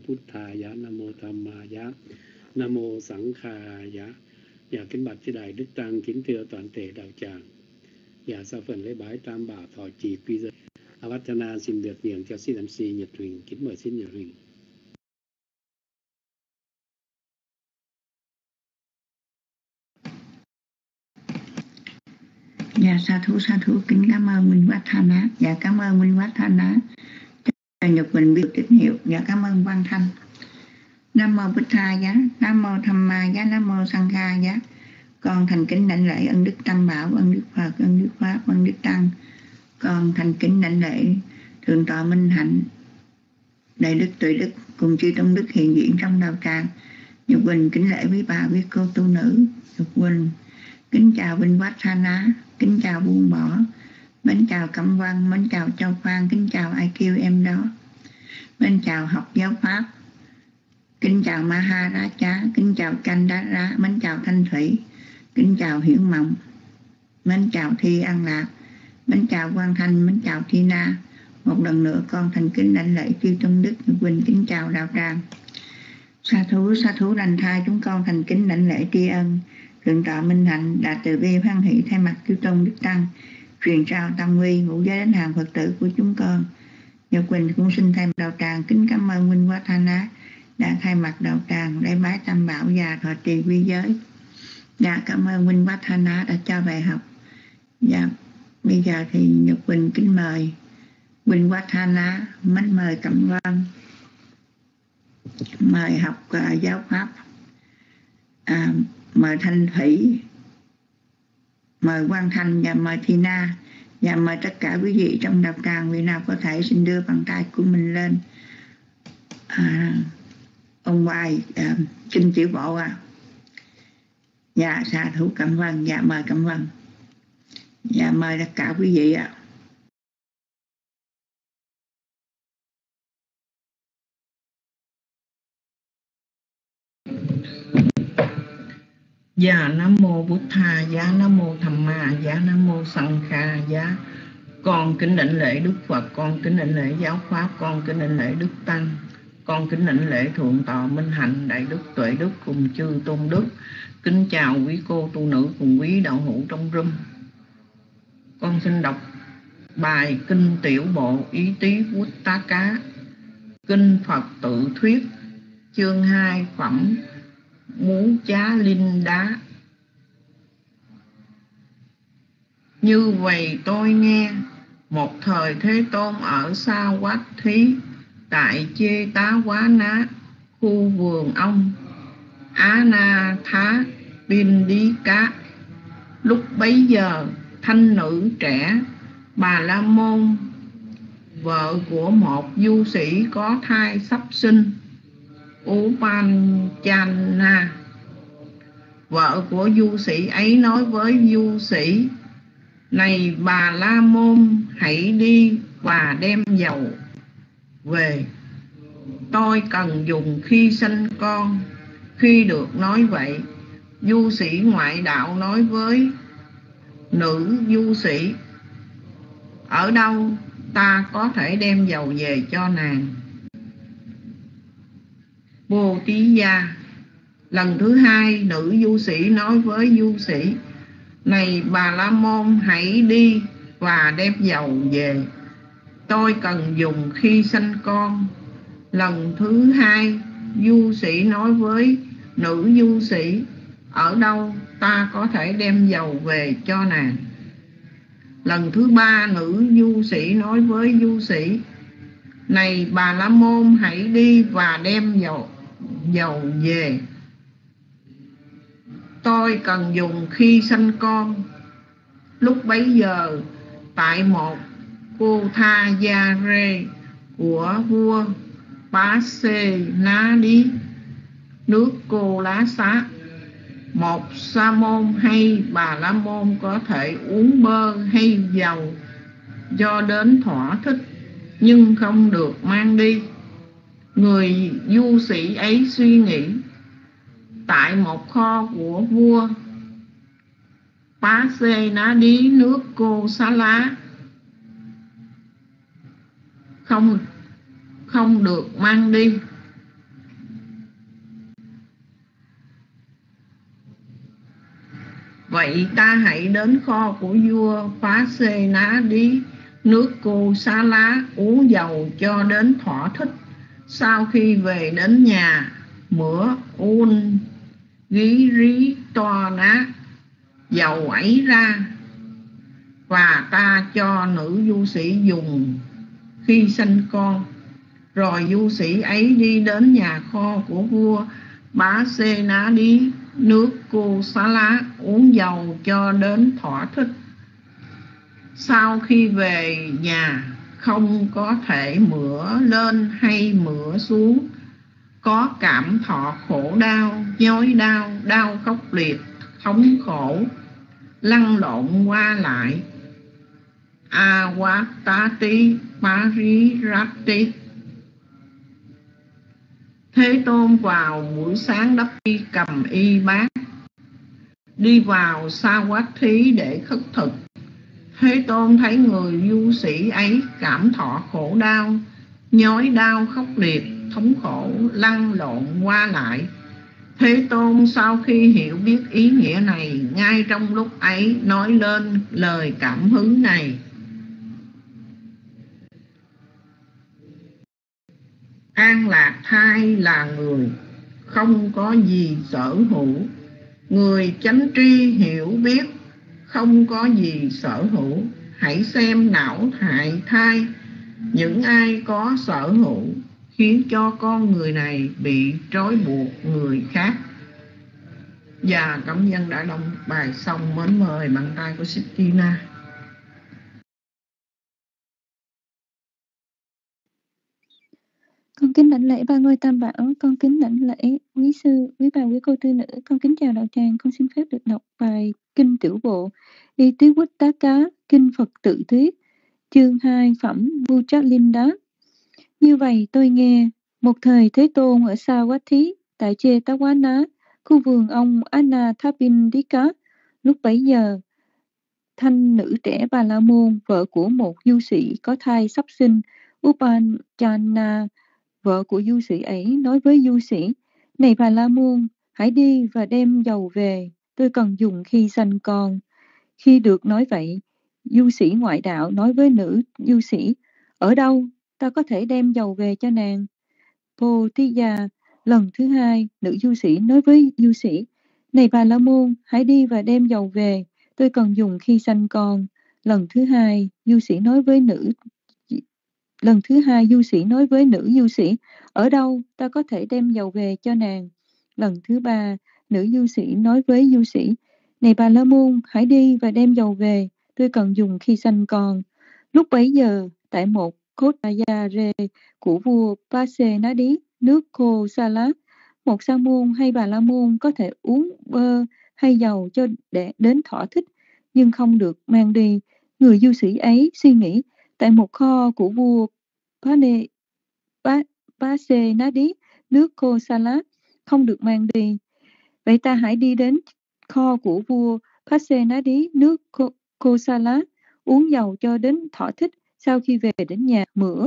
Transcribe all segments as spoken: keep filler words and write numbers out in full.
Phút Thà Giá, Nam Mô Tham Ma Giá, Nam Mô Sẵn Kha Giá. Dạ kính bạch chư Đại Đức Tăng, kính thưa toàn thể đạo tràng. Dạ sau phần lễ bái tam bảo thọ trì quy giới, Avattana xin được miệng cho xin em xê Nhật Huỳnh. Kính mời xin Nhật Huỳnh. Dạ sa thú sa thú kính cảm ơn Minh Quát Thanh Á. Dạ cảm ơn Minh Quát Thanh Á cho Nhật Huỳnh biết tín hiệu. Dạ cảm ơn Văn Thanh. Nam mô Bích Tha Giá, Nam mô Tham Ma Giá, Nam mô Sanh Kha Giá. Con thành kính đảnh lễ ân đức Tam Bảo, ân đức Phật, ân đức Pháp, ân đức Tăng. Con thành kính đảnh lễ thượng tọa Minh Hạnh, đại đức tuệ đức cùng chư tôn đức hiện diện trong đạo tràng. Nhật Huỳnh kính lễ quý bà quý cô tu nữ. Nhật Huỳnh kính chào Vinh Quát Thanh Á, kính chào Buông Bỏ, mến chào Cẩm Văn, mến chào Châu Phan, kính chào i kiu em đó, mến chào học giáo Pháp, kính chào Maharaja, kính chào Chandara, mến chào Thanh Thủy, kính chào Hiển Mộng, mến chào Thi An Lạc, mến chào Quang Thanh, mến chào Tina. Một lần nữa con thành kính đảnh lễ chư tôn đức. Nhật Huỳnh kính chào đạo tràng. Sa thú sa thú lành thai, chúng con thành kính đảnh lễ tri ân thượng tọa Minh Hạnh đã từ bi hoan hỷ thay mặt chư tôn đức tăng truyền trao tâm quy ngũ giới đến hàng Phật tử của chúng con. Nhật Huỳnh cũng xin thay mặt đạo tràng kính cảm ơn Minh Quát Thanh Á đã thay mặt đạo tràng lễ bái tam bảo và thọ trì quy giới. Dạ cảm ơn Minh Quát Thanh Á đã cho bài học. Dạ bây giờ thì Nhật Huỳnh kính mời Minh Quát Thanh Á, mến mời Cẩm Văn, mời học uh, giáo Pháp, à, mời Thanh Thủy, mời Quang Thanh và mời Thina, và mời tất cả quý vị trong đạo tràng. Vị nào có thể xin đưa bàn tay của mình lên. À, ông Hoài à, kinh chữ bộ à. Dạ xà thủ Cẩm Văn. Dạ mời Cẩm Văn. Dạ mời tất cả quý vị ạ. À. Dạ Nam mô Bụt Tha Giá, Nam mô Tham Ma Giá, Nam mô Sanh Kha Giá. Con kính đảnh lễ Đức Phật, con kính đảnh lễ giáo Pháp, con kính đảnh lễ Đức Tăng, con kính đảnh lễ thượng tọa Minh Hạnh, đại đức tuệ đức cùng chư tôn đức. Kính chào quý cô tu nữ cùng quý đạo hữu trong room. Con xin đọc bài kinh tiểu bộ ý tý Vút Tá Cá, kinh Phật tự thuyết, chương hai, phẩm Mú Chá Linh Đá. Như vậy tôi nghe, một thời Thế Tôn ở Sa Quát Thí, tại Chê Tá Quá Ná, khu vườn ông Á Na Thá Pin Đi Cá. Lúc bấy giờ thanh nữ trẻ Bà La Môn, vợ của một du sĩ có thai sắp sinh, Upanchana, vợ của du sĩ ấy nói với du sĩ: Này Bà La Môn, hãy đi và đem dầu về, tôi cần dùng khi sinh con. Khi được nói vậy, du sĩ ngoại đạo nói với nữ du sĩ: Ở đâu ta có thể đem dầu về cho nàng? Bồ Tí Gia. Lần thứ hai, nữ du sĩ nói với du sĩ: Này Bà La Môn, hãy đi và đem dầu về, tôi cần dùng khi sanh con. Lần thứ hai, du sĩ nói với nữ du sĩ: Ở đâu ta có thể đem dầu về cho nàng? Lần thứ ba, nữ du sĩ nói với du sĩ: Này Bà La Môn, hãy đi và đem dầu, dầu về, tôi cần dùng khi sanh con. Lúc bấy giờ, tại một cô tha gia rê của vua Bá Xê Ná Đí, nước Cô Lá Xá, một sa môn hay Bà La Môn có thể uống bơ hay dầu do đến thỏa thích, nhưng không được mang đi. Người du sĩ ấy suy nghĩ: Tại một kho của vua Bá Xê Ná Đí, nước Cô Xá Lá, không không được mang đi. Vậy ta hãy đến kho của vua Phá Xê Ná Đi, nước Cô Xá Lá, uống dầu cho đến thỏa thích. Sau khi về đến nhà, mửa un gí rí to ná dầu ấy ra, và ta cho nữ du sĩ dùng khi sanh con. Rồi du sĩ ấy đi đến nhà kho của vua Bá Xê Ná Đi, nước Cô Xá Lá, uống dầu cho đến thỏa thích. Sau khi về nhà, không có thể mửa lên hay mửa xuống, có cảm thọ khổ đau, nhói đau, đau khốc liệt, thống khổ, lăn lộn qua lại. Awatati Parirati. Thế Tôn vào buổi sáng đắp y cầm y bát, đi vào Savatthi để khất thực. Thế Tôn thấy người du sĩ ấy cảm thọ khổ đau, nhói đau khốc liệt, thống khổ, lăn lộn qua lại. Thế Tôn sau khi hiểu biết ý nghĩa này, ngay trong lúc ấy nói lên lời cảm hứng này: An Lạc Thai là người không có gì sở hữu. Người chánh tri hiểu biết không có gì sở hữu. Hãy xem não hại thai, những ai có sở hữu, khiến cho con người này bị trói buộc người khác. Và cảm ơn đã đọc bài xong. Mến mời bàn tay của Sittina. Con kính lãnh lễ ba ngôi tam bảo, con kính lãnh lễ quý sư, quý bà, quý cô tư nữ, con kính chào đạo tràng. Con xin phép được đọc bài Kinh Tiểu Bộ, Y Tí Quýt Tá Cá, Kinh Phật Tự Thuyết, chương hai, phẩm Vuchalinda. Như vậy tôi nghe, một thời Thế Tôn ở Savatthi, tại Chetawana, khu vườn ông Anathapindika. Lúc bấy giờ, thanh nữ trẻ Bà La Môn, vợ của một du sĩ có thai sắp sinh, Upanchana, vợ của du sĩ ấy, nói với du sĩ: Này Bà La Môn, hãy đi và đem dầu về, tôi cần dùng khi sanh con. Khi được nói vậy, du sĩ ngoại đạo nói với nữ du sĩ: Ở đâu ta có thể đem dầu về cho nàng? Pothiya. Lần thứ hai, nữ du sĩ nói với du sĩ: Này Bà La Môn, hãy đi và đem dầu về, tôi cần dùng khi sanh con. Lần thứ hai, du sĩ nói với nữ Lần thứ hai, du sĩ nói với nữ du sĩ: Ở đâu ta có thể đem dầu về cho nàng? Lần thứ ba, nữ du sĩ nói với du sĩ: Này Bà La Môn, hãy đi và đem dầu về, tôi cần dùng khi sanh con. Lúc bấy giờ, tại một Kotayare của vua Pasenadi, nước Cô Sa Lá, một sa môn hay Bà La Môn có thể uống bơ hay dầu cho để đến thỏa thích, nhưng không được mang đi. Người du sĩ ấy suy nghĩ: Tại một kho của vua Pane, Ba, Pasenadi, nước Cô Sa Lá, không được mang đi. Vậy ta hãy đi đến kho của vua Pasenadi, nước Cô, Cô Sa Lá, uống dầu cho đến thỏa thích. Sau khi về đến nhà, mửa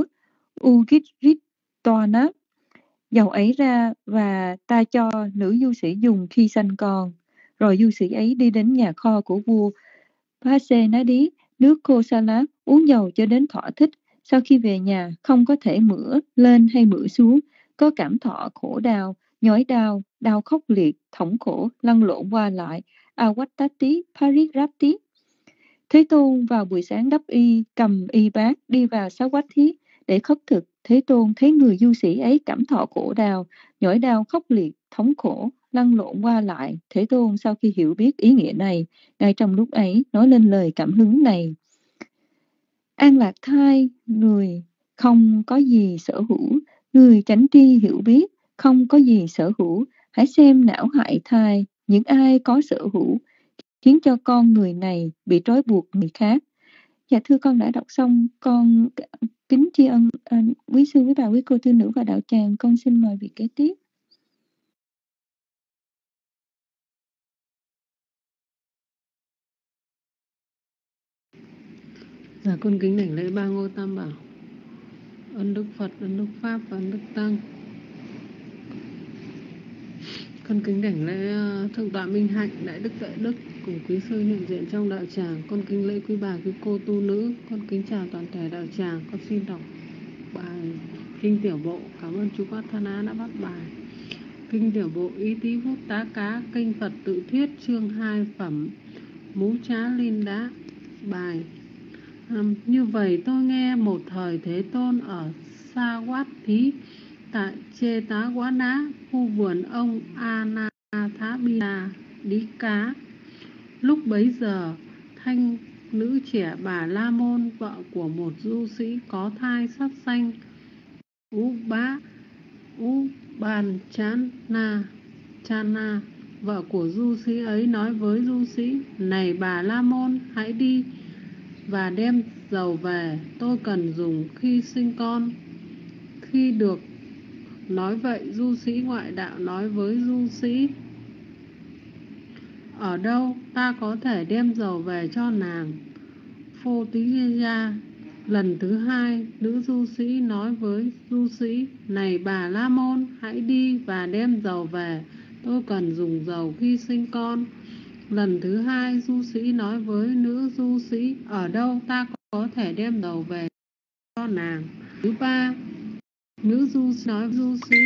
Ugitritona dầu ấy ra, và ta cho nữ du sĩ dùng khi sanh con. Rồi du sĩ ấy đi đến nhà kho của vua Pasenadi, nước Cô Sa Lá, uống dầu cho đến thỏa thích. Sau khi về nhà, không có thể mửa lên hay mửa xuống, có cảm thọ khổ đau, nhói đau, đau khốc liệt, thống khổ, lăn lộn qua lại. Awatati Parirati. Thế Tôn vào buổi sáng đắp y, cầm y bát, đi vào Savatthi để khất thực. Thế Tôn thấy người du sĩ ấy cảm thọ khổ đau, nhói đau khốc liệt, thống khổ, lăn lộn qua lại. Thế Tôn sau khi hiểu biết ý nghĩa này, ngay trong lúc ấy nói lên lời cảm hứng này: An Lạc Thai, người không có gì sở hữu. Người chánh tri hiểu biết không có gì sở hữu. Hãy xem não hại thai, những ai có sở hữu, khiến cho con người này bị trói buộc người khác. Dạ thưa con đã đọc xong. Con kính tri ân à, quý sư, quý bà, quý cô tư nữ và đạo tràng. Con xin mời vị kế tiếp. Dạ con kính đảnh lễ ba ngôi tam bảo, ơn Đức Phật, ơn Đức Pháp và ơn Đức Tăng. Con kính đảnh lễ ờ, Thượng tọa Minh Hạnh, Đại đức Tuệ Đức cùng quý sư hiện diện trong đạo tràng. Con kính lễ quý bà, quý cô tu nữ. Con kính chào toàn thể đạo tràng. Con xin đọc bài kinh tiểu bộ. Cảm ơn chú Pathana đã bắt bài. Kinh tiểu bộ Ý Tý Vút Tá Cá, kinh Phật Tự Thuyết, chương hai, phẩm Mú Trá Linh Đá. Bài à, như vậy tôi nghe một thời Thế Tôn ở Sa Quát Thí tại Chê Tá Quá Ná, khu vườn ông Anathapindika Đí Cá. Lúc bấy giờ, thanh nữ trẻ Bà La Môn, vợ của một du sĩ có thai sát sanh Ú Bá Ú Bàn Chán Na Chana, vợ của du sĩ ấy nói với du sĩ: Này Bà La Môn, hãy đi và đem dầu về, tôi cần dùng khi sinh con. Khi được nói vậy, du sĩ ngoại đạo nói với du sĩ: Ở đâu ta có thể đem dầu về cho nàng? Phô Tí Gia. Lần thứ hai, nữ du sĩ nói với du sĩ: Này Bà La Môn, hãy đi và đem dầu về, tôi cần dùng dầu khi sinh con. Lần thứ hai, du sĩ nói với nữ du sĩ: Ở đâu ta có thể đem dầu về cho nàng? Thứ ba, nữ du sĩ nói với du sĩ: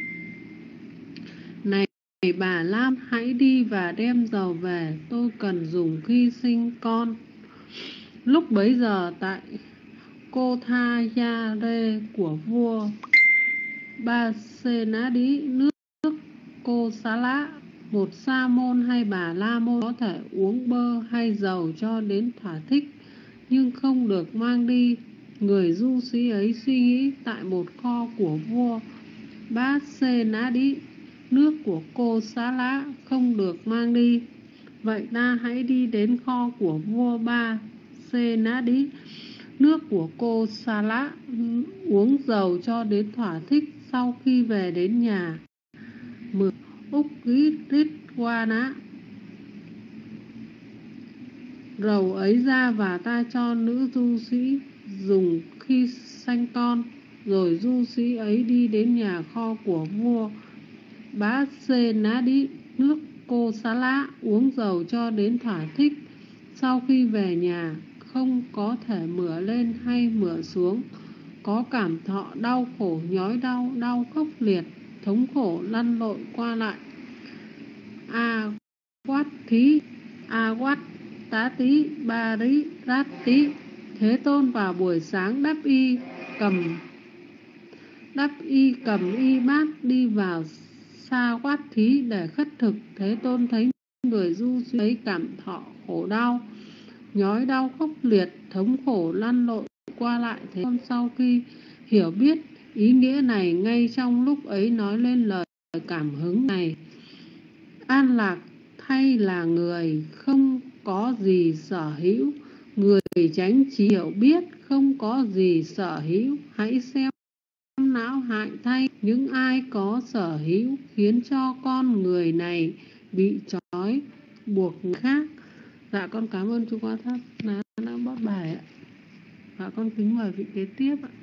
Này Bà Lam, hãy đi và đem dầu về, tôi cần dùng khi sinh con. Lúc bấy giờ tại Cô Tha Gia Rê của vua Ba Sê Ná Đí, nước Cô Xá Lã, một sa môn hay Bà La Môn có thể uống bơ hay dầu cho đến thỏa thích, nhưng không được mang đi. Người du sĩ ấy suy nghĩ: tại một kho của vua Ba Sê Ná Đí, nước của Cô Xá Lã không được mang đi. Vậy ta hãy đi đến kho của vua Ba Sê Ná Đí, nước của Cô Xá Lã, uống dầu cho đến thỏa thích. Sau khi về đến nhà, mười Úc Ký Rít Qua Ná, rầu ấy ra và ta cho nữ du sĩ dùng khi sanh con. Rồi du sĩ ấy đi đến nhà kho của vua Bá Sê Ná Đí, nước Cô Xá Lã, uống dầu cho đến thỏa thích. Sau khi về nhà, không có thể mửa lên hay mửa xuống, có cảm thọ đau khổ, nhói đau, đau khốc liệt, thống khổ lăn lộn qua lại. A Quát Thí, A Quát Tá Tí, Ba Rí Rát Tí. Thế Tôn vào buổi sáng đắp y cầm đắp y cầm y bát đi vào Sa Quát Thí để khất thực. Thế Tôn thấy người du sĩ ấy cảm thọ khổ đau, nhói đau khốc liệt, thống khổ lăn lộn qua lại. Thế Tôn sau khi hiểu biết ý nghĩa này, ngay trong lúc ấy nói lên lời cảm hứng này: An lạc thay là người không có gì sở hữu, người chánh trí hiểu biết không có gì sở hữu. Hãy xem não hại thay những ai có sở hữu, khiến cho con người này bị trói buộc người khác. Dạ con cảm ơn chú Quá Tháp đã bắt bài ạ. Và con kính mời vị kế tiếp ạ.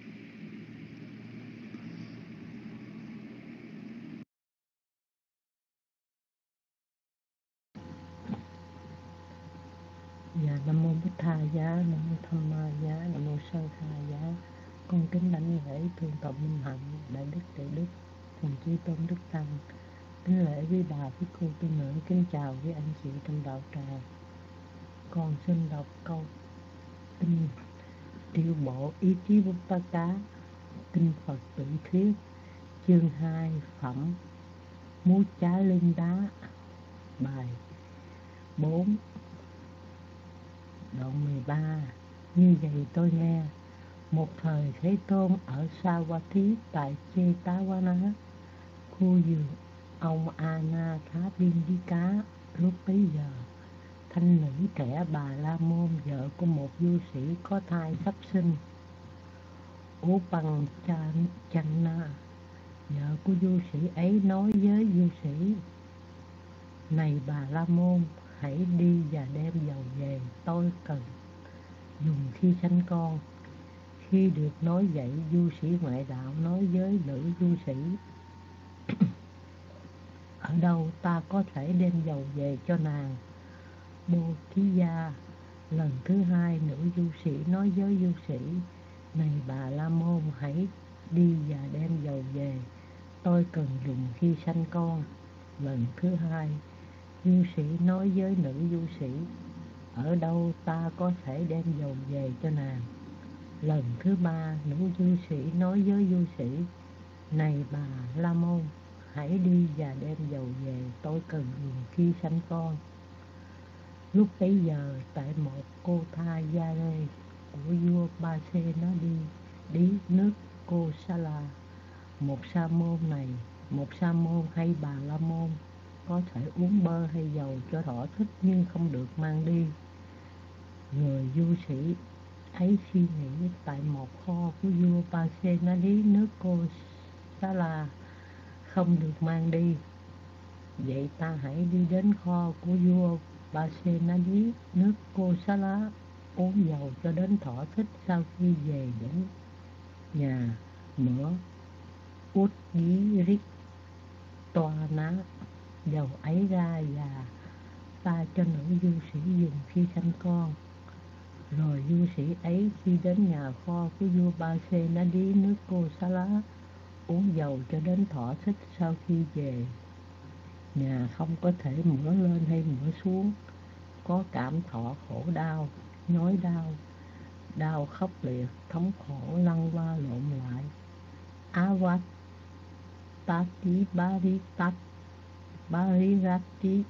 Dạ, Nam Mô Bích Tha Giá, Nam Mô Tham Ma Giá, Nam Mô Sơ Tha Giá. Con kính đảnh lễ Thượng tọa Minh Hạnh, Đại đức Tuệ Đức cùng chư tôn đức tăng. Kính lễ với bà, với cô tu nữ, kính chào với anh chị trong đạo tràng. Con xin đọc câu kinh tiểu bộ Ý Chí Vút Tá Cá, kinh Phật Tự Thuyết, chương hai, phẩm Mú Trá Linh Đá. Bài bốn, đoạn mười ba. Như vậy tôi nghe một thời Thế Tôn ở Sa Quát Thí tại Chê Tá Quá Ná, khu vườn ông Anathapindika. Lúc bấy giờ, thanh nữ trẻ Bà La Môn, vợ của một du sĩ có thai sắp sinh, Ú Bằng Chana, vợ của du sĩ ấy nói với du sĩ: Này Bà La Môn, hãy đi và đem dầu về, tôi cần dùng khi sanh con. Khi được nói vậy, du sĩ ngoại đạo nói với nữ du sĩ: Ở ở đâu ta có thể đem dầu về cho nàng? Bồ Thí Gia. Lần thứ hai, nữ du sĩ nói với du sĩ: Này Bà La Môn, hãy đi và đem dầu về, tôi cần dùng khi sanh con. Lần thứ hai, du sĩ nói với nữ du sĩ: Ở đâu ta có thể đem dầu về cho nàng? Lần thứ ba, nữ du sĩ nói với du sĩ: Này Bà La Môn, hãy đi và đem dầu về, tôi cần dùng khi sanh con. Lúc bấy giờ, tại một cô tha gia rê của vua Ba Sê nó đi đi nước Cô Sa La, một sa môn này, một sa môn hay Bà La Môn có thể uống bơ hay dầu cho thỏa thích nhưng không được mang đi. Người du sĩ ấy suy nghĩ, tại một kho của vua Ba Sê nó đi nước Cô Sa La không được mang đi, vậy ta hãy đi đến kho của vua Ba Sê Na Lý nước Cô Sa La uống dầu cho đến thỏa thích. Sau khi về đến nhà, mở út dí rít toa ná dầu ấy ra và pha cho nữ du sĩ dùng khi sanh con. Rồi du sĩ ấy khi đến nhà kho của vua Ba Sê Na Lý nước Cô Sa La uống dầu cho đến thỏa thích. Sau khi về nhà, không có thể mửa lên hay mửa xuống, có cảm thọ khổ đau, nhói đau, đau khốc liệt, thống khổ lăn qua lộn lại. Avat Tati Bari Tat Bari Rati.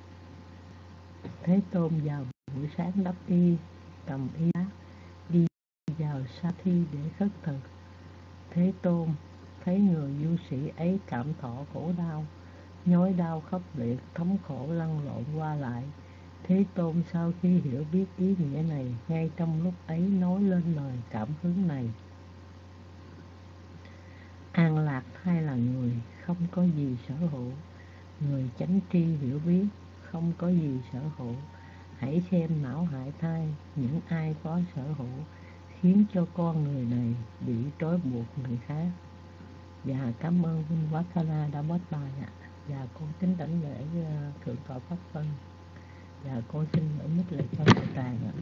Thế Tôn vào buổi sáng đắp y, cầm y ác, đi vào sa thi để khất thực. Thế Tôn thấy người du sĩ ấy cảm thọ khổ đau, nhói đau khốc liệt, thống khổ lăn lộn qua lại. Thế Tôn sau khi hiểu biết ý nghĩa này, ngay trong lúc ấy nói lên lời cảm hứng này: An lạc hay là người không có gì sở hữu, người chánh tri hiểu biết không có gì sở hữu. Hãy xem não hại thai, những ai có sở hữu khiến cho con người này bị trói buộc người khác. Và cảm ơn Vinh Vassana đã bớt bài ạ. Và con kính đảnh lễ uh, thượng tọa Pháp Phân. Và con xin mở mic lại cho thầy Tràng ạ.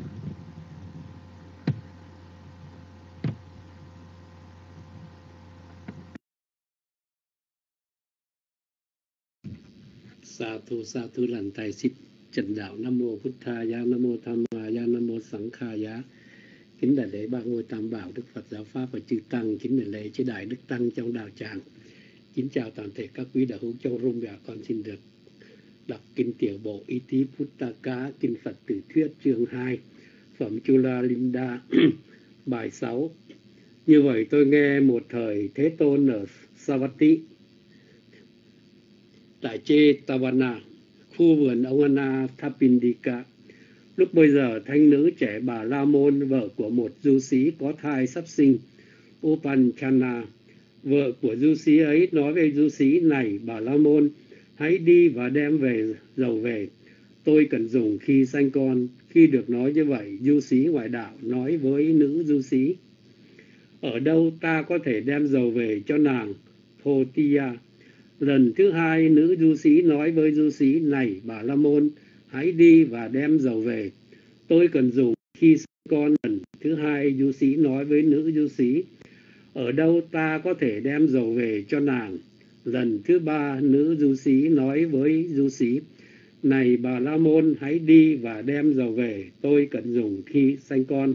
Sa thu sa thu lành thầy xích trần đạo. Nam mô Phật Tha Giá, Nam mô Tham Ma Giá, Nam mô Sẵn Kha Giá. Kính đại lễ ba ngôi tam bảo, Đức Phật giáo pháp và chư tăng. Kính đại lễ chế đại đức tăng trong đạo tràng. Kính chào toàn thể các quý đạo hữu trong room. Và con xin được đọc kinh tiểu bộ Iti Puttaka, kinh Phật tử thuyết chương hai, phẩm Chula Linda, bài sáu. Như vậy tôi nghe một thời Thế Tôn ở Savatthi, tại Chetavana, khu vườn ông Anathapindika. Lúc bây giờ thanh nữ trẻ Bà La Môn, vợ của một du sĩ có thai sắp sinh, Upanchana, vợ của du sĩ ấy nói với du sĩ này: Bà La Môn, hãy đi và đem về dầu về, tôi cần dùng khi sanh con. Khi được nói như vậy, du sĩ ngoại đạo nói với nữ du sĩ: Ở đâu ta có thể đem dầu về cho nàng? Thotiya. Lần thứ hai, nữ du sĩ nói với du sĩ này: Bà La Môn, hãy đi và đem dầu về, tôi cần dùng khi sinh con. Lần thứ hai, du sĩ nói với nữ du sĩ: Ở đâu ta có thể đem dầu về cho nàng? Lần thứ ba, nữ du sĩ nói với du sĩ này: Bà La Môn, hãy đi và đem dầu về, tôi cần dùng khi sanh con.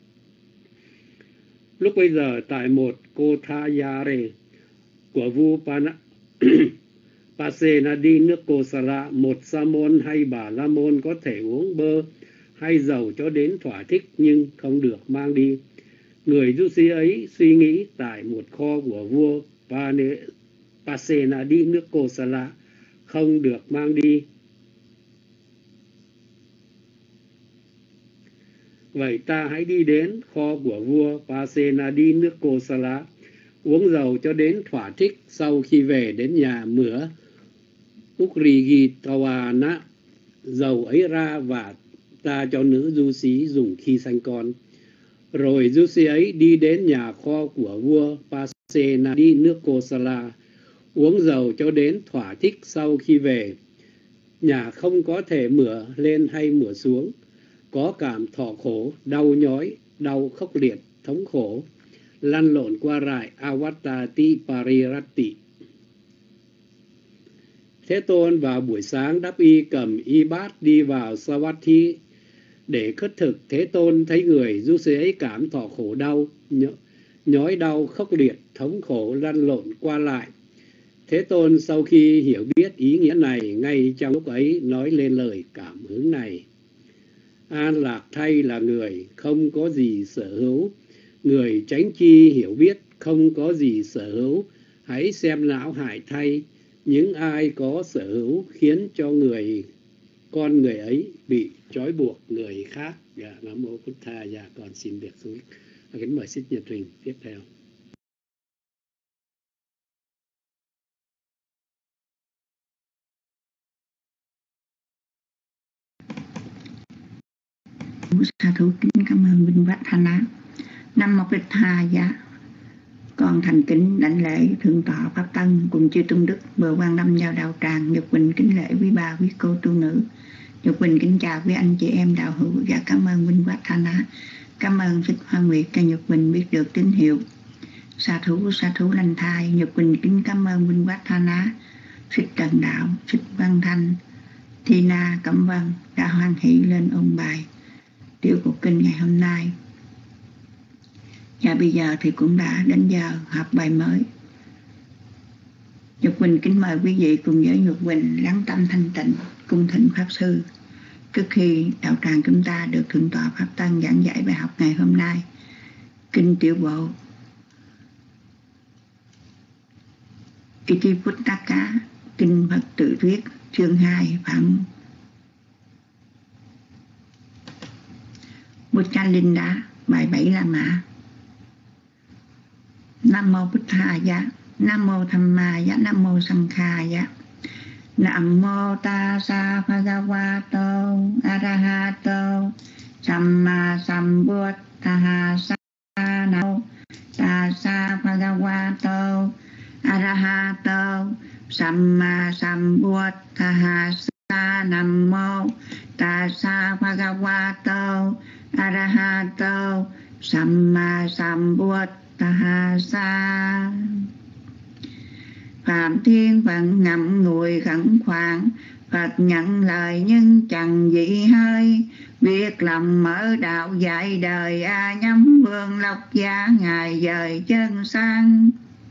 Lúc bây giờ tại một Kothayare của vua Pana Pasena đi nước Cô Sa La, một sa môn hay Bà La Môn có thể uống bơ hay dầu cho đến thỏa thích nhưng không được mang đi. Người du sĩ ấy suy nghĩ, tại một kho của vua Pasena đi nước Cô Sa La không được mang đi. Vậy ta hãy đi đến kho của vua Pasena đi nước Cô Sa La, uống dầu cho đến thỏa thích. Sau khi về đến nhà, mửa Ukrigitawana dầu ấy ra và ta cho nữ du sĩ dùng khi sanh con. Rồi du sĩ ấy đi đến nhà kho của vua Pasena đi nước Cô Sa La, uống dầu cho đến thỏa thích sau khi về. Nhà không có thể mửa lên hay mửa xuống, có cảm thọ khổ, đau nhói, đau khốc liệt, thống khổ, lăn lộn qua rại Avatati Parirati. Thế Tôn vào buổi sáng đắp y cầm y bát đi vào Savatthi để khất thực. Thế Tôn thấy người du sĩ ấy cảm thọ khổ đau, nhói đau khốc liệt, thống khổ, lăn lộn qua lại. Thế Tôn sau khi hiểu biết ý nghĩa này, ngay trong lúc ấy nói lên lời cảm hứng này: an lạc thay là người không có gì sở hữu, người tránh chi hiểu biết không có gì sở hữu. Hãy xem não hại thay những ai có sở hữu, khiến cho người con người ấy bị trói buộc người khác. Dạ, Nam mô Bụt Tha. Dạ, còn xin được xuống kính mời Xích Nhật Trình tiếp theo. Sa thú kính cảm ơn Vinh Vách Thanh Á. Nam mô Bích Tha. Giá con thành kính đảnh lễ thượng tọa Pháp Tân cùng chư tôn đức vừa quan lâm vào đạo tràng. Nhật Quỳnh kính lễ quý bà quý cô tu nữ. Nhật Quỳnh kính chào quý anh chị em đạo hữu và cảm ơn Vinh Vách Thanh Á. Cảm ơn Thích Hoa Nguyệt cho Nhật Quỳnh biết được tín hiệu. Sa thú sa thú lành thai. Nhật Quỳnh kính cảm ơn Vinh Vách Thanh Á, Thích Trần Đạo, Thích Văn Thanh, Thi Na, Cẩm Vân đã hoan hỷ lên ôn bài tiểu của kinh ngày hôm nay. Và bây giờ thì cũng đã đến giờ học bài mới. Nhật Quỳnh kính mời quý vị cùng với Nhật Quỳnh lắng tâm thanh tịnh cung thỉnh Pháp Sư trước khi đạo tràng chúng ta được thượng tọa Pháp Tân giảng giải bài học ngày hôm nay. Kinh tiểu bộ Itivuttaka, kinh Phật tự thuyết, chương hai, phẩm Buddha-linda, bài bảy La Mã. Nam mô Bụt Tha. Giá Nam mô Tham Ma. Giá Nam mô Sang Kha. Giá Nam mô Tassa Bhagavato Arahato Samma Sambuddhassa. Nam mô Tassa Bhagavato Arahato Samma Sambuddhassa. Nam mô Tassa Bhagavato Arahato Samma Sambuddhassa. Phạm Thiên Phận ngậm ngùi khẩn khoản, Phật nhận lời nhưng chẳng dị hơi. Việc lòng mở đạo dạy đời, a nhắm vương lộc giá ngài dời chân sang.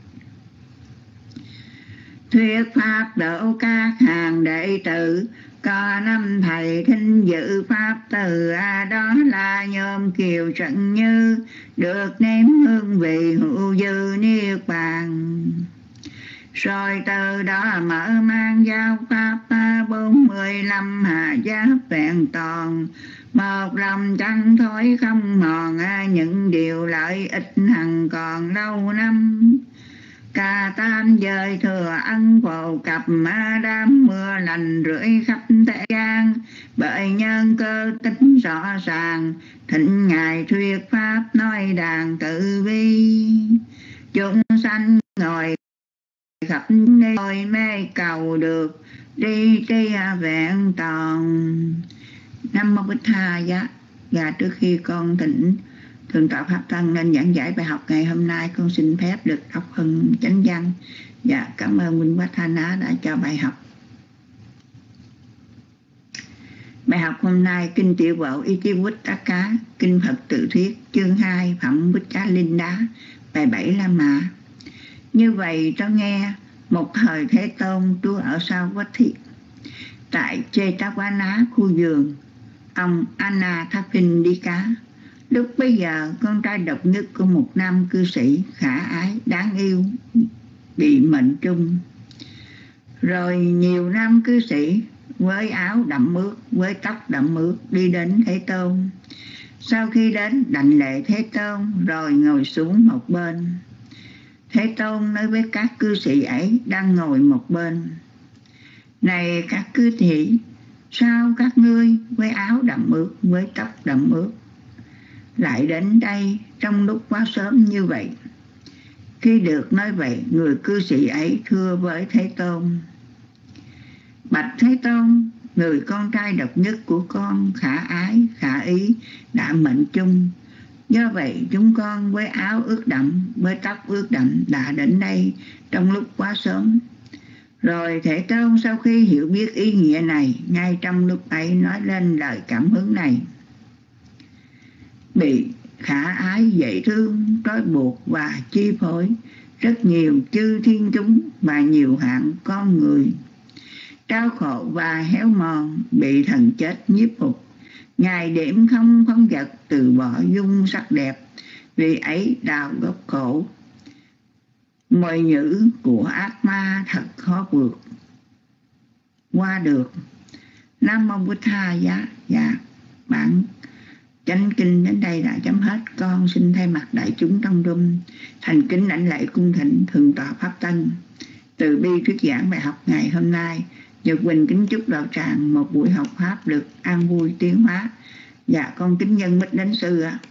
Thuyết pháp độ các hàng đệ tử, có năm thầy thinh dự pháp từ, à đó là Nhôm Kiều Trận Như, được nếm hương vị hữu dư niết bàn. Rồi từ đó mở mang giáo pháp bốn mươi lăm hà giáp vẹn toàn, một lòng chẳng thối không mòn, những điều lợi ích hằng còn lâu năm. Cả tam giới thừa ân phổ cập, đám mưa lành rưỡi khắp thế gian. Bởi nhân cơ tính rõ ràng, thịnh ngài thuyết pháp nói đàn tự vi. Chúng sanh ngồi khắp nơi mê cầu được đi tri vẹn toàn. Nam mô Bích Tha. Giá và trước khi con thỉnh thượng tọa Pháp Tân nên giảng giải bài học ngày hôm nay, con xin phép được đọc phần chánh văn. Dạ, cảm ơn Minh Bát Tha Ná đã cho bài học. Bài học hôm nay kinh tiểu bộ Itivuttaka, kinh Phật tự thuyết, chương hai, phẩm Buddha-linda, bài bảy La Mã. Như vậy cho nghe, một thời Thế Tôn trú ở Savatthi, tại Jetavana khu vườn ông Anathapindika. Lúc bấy giờ, con trai độc nhất của một nam cư sĩ khả ái, đáng yêu, bị mệnh trung. Rồi nhiều nam cư sĩ với áo đậm ướt, với tóc đậm ướt đi đến Thế Tôn. Sau khi đến đảnh lễ Thế Tôn rồi ngồi xuống một bên. Thế Tôn nói với các cư sĩ ấy đang ngồi một bên: này các cư sĩ, sao các ngươi với áo đậm ướt, với tóc đậm ướt lại đến đây trong lúc quá sớm như vậy? Khi được nói vậy, người cư sĩ ấy thưa với Thế Tôn: Bạch Thế Tôn, người con trai độc nhất của con khả ái, khả ý đã mệnh chung. Do vậy chúng con với áo ướt đẫm, với tóc ướt đẫm đã đến đây trong lúc quá sớm. Rồi Thế Tôn sau khi hiểu biết ý nghĩa này, ngay trong lúc ấy nói lên lời cảm hứng này: Bị khả ái dễ thương, trói buộc và chi phối rất nhiều chư thiên chúng và nhiều hạng con người, đau khổ và héo mòn, bị thần chết nhiếp phục, ngày đêm không phân giật từ bỏ dung sắc đẹp, vì ấy đào gốc khổ. Mồi nhữ của ác ma thật khó vượt qua được. Nam Mô Bụt Tha Giá. Dạ, bản chánh kinh đến đây đã chấm hết. Con xin thay mặt đại chúng trong room thành kính lãnh lễ cung thỉnh Thượng tọa Pháp Tân từ bi thuyết giảng bài học ngày hôm nay. Nhật Quỳnh kính chúc đạo tràng một buổi học pháp được an vui tiến hóa. Dạ, con kính nhân mít đến sư ạ.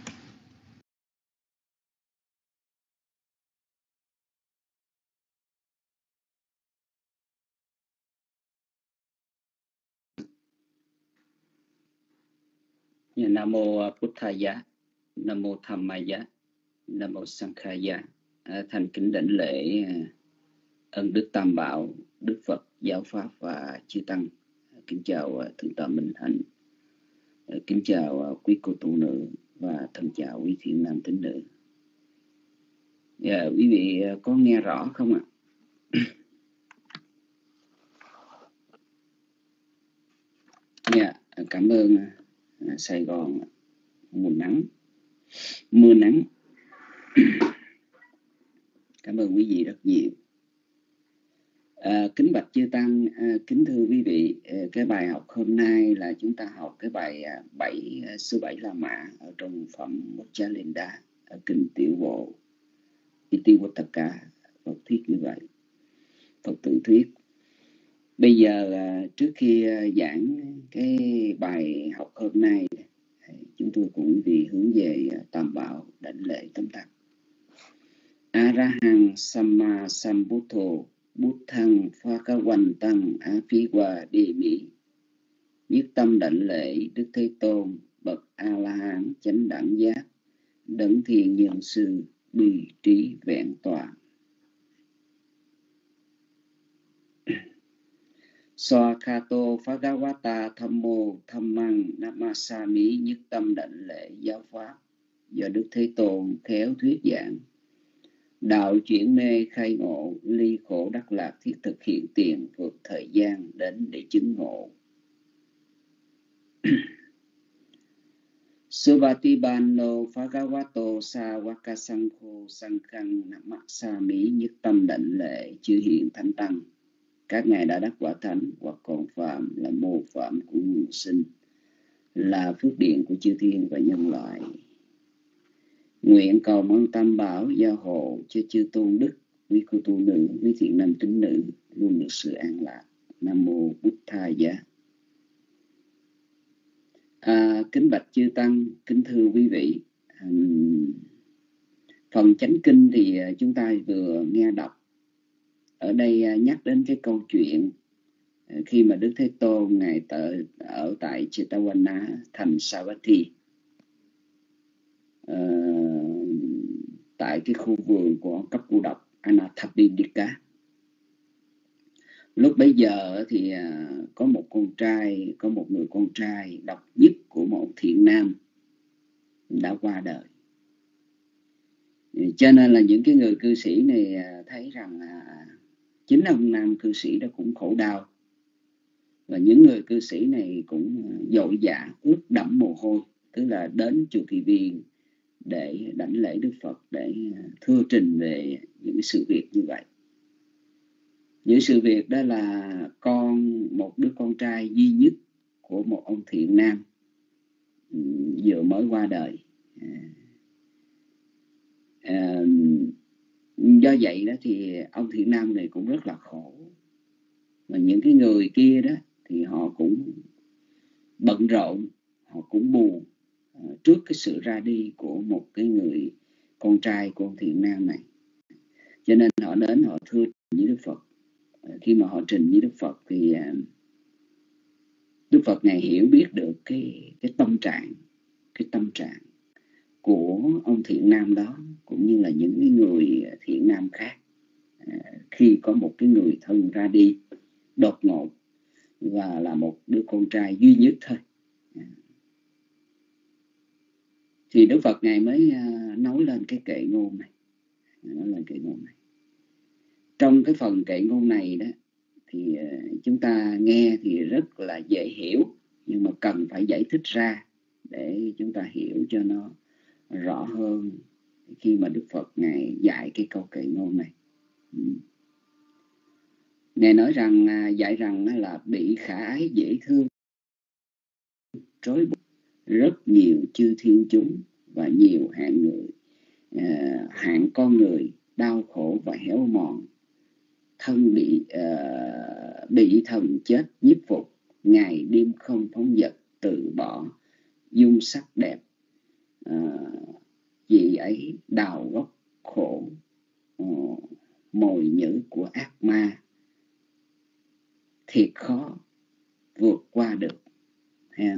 Nam mô Buddhaya, Nam mô Dhammaya, Nam mô Sankhaya. À, thành kính đảnh lễ ân đức Tam Bảo, Đức Phật, Giáo Pháp và chư Tăng. Kính chào Thượng tọa Minh Hạnh, kính chào quý cô tu nữ và thân chào quý thiện nam tín nữ. Yeah, quý vị có nghe rõ không ạ? Yeah, cảm ơn Sài Gòn mùa nắng, mưa nắng. Cảm ơn quý vị rất nhiều. À, kính bạch chư Tăng, à, kính thưa quý vị, à, cái bài học hôm nay là chúng ta học cái bài à, bảy số bảy La Mã ở trong phẩm Mocchalenda ở kinh Tiểu Bộ Itivuttaka. Phật thuyết như vậy, Phật tự thuyết. Bây giờ à, trước khi à, giảng cái bài học hôm nay, chúng tôi cùng quý vị hướng về à, Tam Bảo đảnh lễ tấm tắc. Arahang Samma Sambuddho Buddhang Phakawantang Apiwa Demi. Nhất tâm đảnh lễ Đức Thế Tôn, bậc A La Hán chánh đẳng giác, đấng thiên nhân sư, bi trí vẹn toàn. Swakato Phagawata Thammo Thammang Namasami. Nhất tâm đảnh lễ giáo pháp do Đức Thế Tôn khéo thuyết giảng, đạo chuyển mê khai ngộ, ly khổ đắc lạc thiết thực hiện tiền, vượt thời gian đến để chứng ngộ. Suvatibano Phagawato Sawakasankho Sankhang Namasami. Nhất tâm đảnh lễ chư hiện thánh tăng, các ngài đã đắc quả thánh hoặc còn phạm, là mô phạm của nguồn sinh, là phước điện của chư thiên và nhân loại. Nguyện cầu mong Tam Bảo gia hộ cho chư tôn đức, quý cô tu nữ, quý thiện nam tín nữ luôn được sự an lạc. Nam mô Buddhaya. À, kính bạch chư Tăng, kính thưa quý vị, um, phần chánh kinh thì chúng ta vừa nghe đọc. Ở đây nhắc đến cái câu chuyện khi mà Đức Thế Tôn ngài tự, ở tại Jetavana thành Savatthi, uh, tại cái khu vườn của cấp cô độc Anathapindika. Lúc bấy giờ thì uh, có một con trai, có một người con trai độc nhất của một thiện nam đã qua đời. Cho nên là những cái người cư sĩ này uh, thấy rằng uh, chính ông nam cư sĩ đó cũng khổ đau, và những người cư sĩ này cũng dội dã ướt đẫm mồ hôi, tức là đến chùa Kỳ Viên để đảnh lễ Đức Phật, để thưa trình về những cái sự việc như vậy. Những sự việc đó là con một đứa con trai duy nhất của một ông thiện nam vừa mới qua đời. À, do vậy đó thì ông thiện nam này cũng rất là khổ, và những cái người kia đó thì họ cũng bận rộn, họ cũng buồn uh, trước cái sự ra đi của một cái người con trai của ông thiện nam này. đến họ thưa với Đức Phật. Khi mà họ trình với Đức Phật thì Đức Phật Ngài hiểu biết được cái, cái tâm trạng cái tâm trạng của ông thiện nam đó, cũng như là những người thiện nam khác, khi có một cái người thân ra đi đột ngột và là một đứa con trai duy nhất thôi. Thì Đức Phật Ngài mới nói lên cái kệ ngôn này. Nói lên kệ ngôn này. Trong cái phần kệ ngôn này đó thì chúng ta nghe thì rất là dễ hiểu, nhưng mà cần phải giải thích ra để chúng ta hiểu cho nó rõ hơn khi mà Đức Phật Ngài dạy cái câu kệ ngôn này. Ngài nói rằng, dạy rằng là bị khả ái dễ thương, trói buộc rất nhiều chư thiên chúng và nhiều hạng người, uh, hạng con người đau khổ và héo mòn, thân bị uh, bị thần chết nhiếp phục, ngày đêm không phóng dật, từ bỏ dung sắc đẹp, uh, vì ấy đào gốc khổ, uh, mồi nhử của ác ma, thiệt khó vượt qua được. Ha.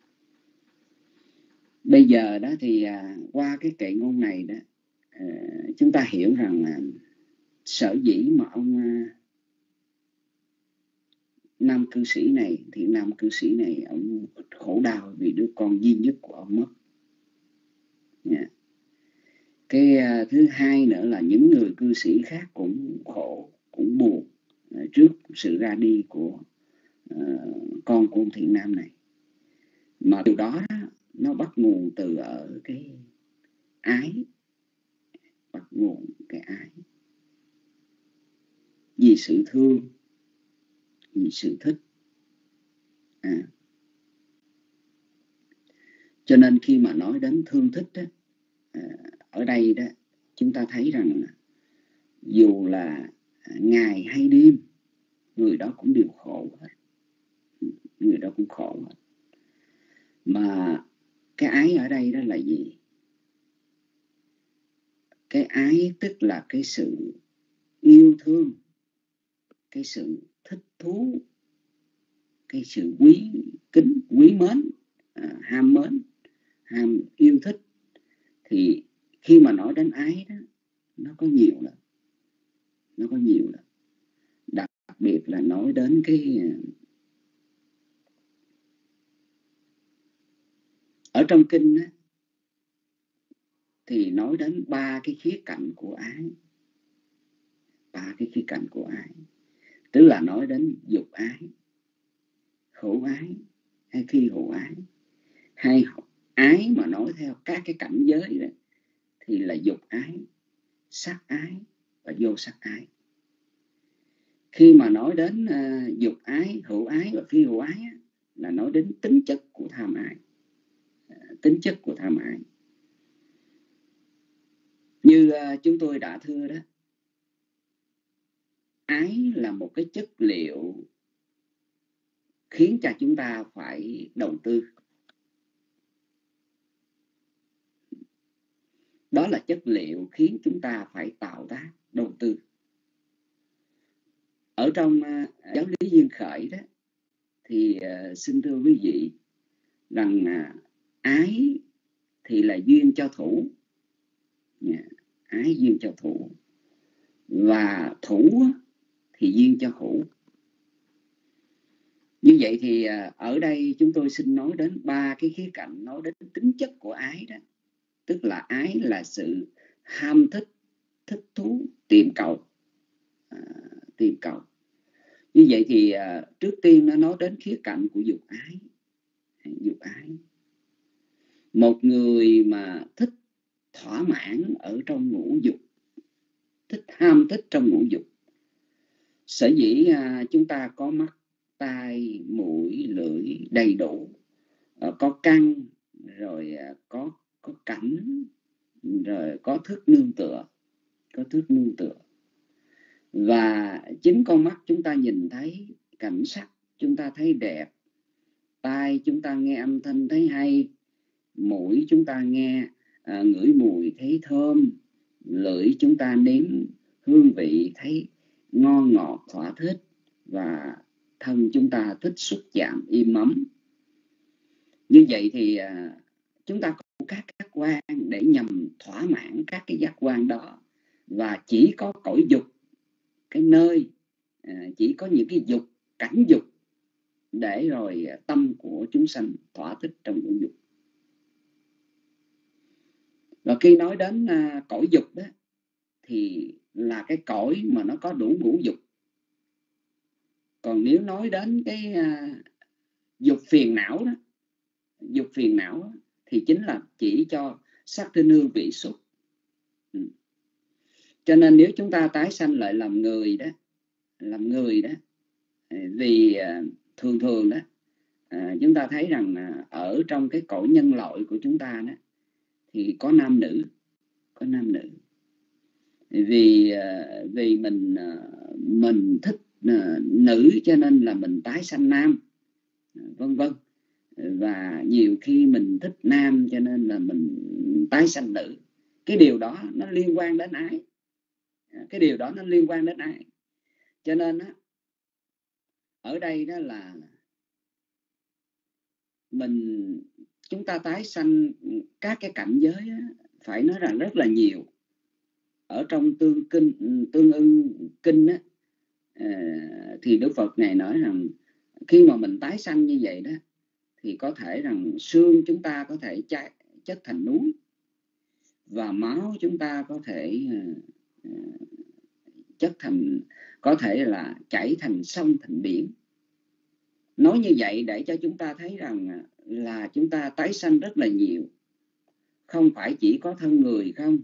Bây giờ đó thì à, qua cái kệ ngôn này đó, à, chúng ta hiểu rằng là sở dĩ mà ông à, nam cư sĩ này, thiện nam cư sĩ này, ông khổ đau vì đứa con duy nhất của ông mất. Yeah. Cái à, thứ hai nữa là những người cư sĩ khác cũng khổ, cũng buồn à, trước sự ra đi của à, con của ông thiện nam này. Mà điều đó, đó nó bắt nguồn từ ở cái ái, bắt nguồn cái ái, vì sự thương, vì sự thích. À. Cho nên khi mà nói đến thương thích đó, à, ở đây đó chúng ta thấy rằng dù là ngày hay đêm, người đó cũng đều khổ hết, người đó cũng khổ hết. Mà cái ái ở đây đó là gì? Cái ái tức là cái sự yêu thương, cái sự thích thú, cái sự quý kính, quý mến, à, ham mến, ham yêu thích. Thì khi mà nói đến ái đó, nó có nhiều lắm, nó có nhiều lắm. Đặc biệt là nói đến cái ở trong kinh đó, thì nói đến ba cái khía cạnh của ái, ba cái khía cạnh của ái, tức là nói đến dục ái, khổ ái hay khi hộ ái. Hay ái mà nói theo các cái cảnh giới đó thì là dục ái, sắc ái và vô sắc ái. Khi mà nói đến uh, dục ái, hữu ái và phi hữu ái á, là nói đến tính chất của tham ái, uh, tính chất của tham ái. Như uh, chúng tôi đã thưa đó, ái là một cái chất liệu khiến cho chúng ta phải đầu tư. Đó là chất liệu khiến chúng ta phải tạo tác, đầu tư. Ở trong uh, giáo lý duyên khởi đó, thì uh, xin thưa quý vị rằng uh, ái thì là duyên cho thủ, yeah. Ái duyên cho thủ, và thủ thì duyên cho hữu. Như vậy thì uh, ở đây chúng tôi xin nói đến ba cái khía cạnh, nói đến tính chất của ái đó. Tức là ái là sự ham thích, thích thú, tìm cầu, à, tìm cầu. Như vậy thì à, trước tiên nó nói đến khía cạnh của dục ái. Dục ái, một người mà thích thỏa mãn ở trong ngũ dục, thích ham thích trong ngũ dục. Sở dĩ à, chúng ta có mắt, tai, mũi, lưỡi đầy đủ, à, có căn, rồi à, có có cảnh, rồi có thức nương tựa, có thức nương tựa. Và chính con mắt chúng ta nhìn thấy cảnh sắc, chúng ta thấy đẹp, tai chúng ta nghe âm thanh thấy hay, mũi chúng ta nghe à, ngửi mùi thấy thơm, lưỡi chúng ta nếm hương vị thấy ngon ngọt thỏa thích, và thân chúng ta thích xúc chạm im ấm. Như vậy thì à, chúng ta có các giác quan để nhằm thỏa mãn các cái giác quan đó, và chỉ có cõi dục, cái nơi à, chỉ có những cái dục, cảnh dục, để rồi tâm của chúng sanh thỏa thích trong ngũ dục. Và khi nói đến à, cõi dục đó, thì là cái cõi mà nó có đủ ngũ dục. Còn nếu nói đến cái à, dục phiền não đó, dục phiền não đó, thì chính là chỉ cho sắc thinh hương vị xúc. Ừ. Cho nên nếu chúng ta tái sanh lại làm người đó, làm người đó, vì à, thường thường đó à, chúng ta thấy rằng à, ở trong cái cõi nhân loại của chúng ta đó, thì có nam nữ, có nam nữ. Vì à, vì mình à, mình thích à, nữ cho nên là mình tái sanh nam, vân vân. Và nhiều khi mình thích nam cho nên là mình tái sanh nữ. Cái điều đó nó liên quan đến ái, cái điều đó nó liên quan đến ái. Cho nên á, ở đây đó là mình chúng ta tái sanh các cái cảnh giới á, phải nói rằng rất là nhiều. Ở trong tương kinh tương ưng kinh á, thì Đức Phật Ngài nói rằng khi mà mình tái sanh như vậy đó, thì có thể rằng xương chúng ta có thể chất thành núi, và máu chúng ta có thể chất thành, có thể là chảy thành sông, thành biển. Nói như vậy để cho chúng ta thấy rằng là chúng ta tái sanh rất là nhiều, không phải chỉ có thân người không,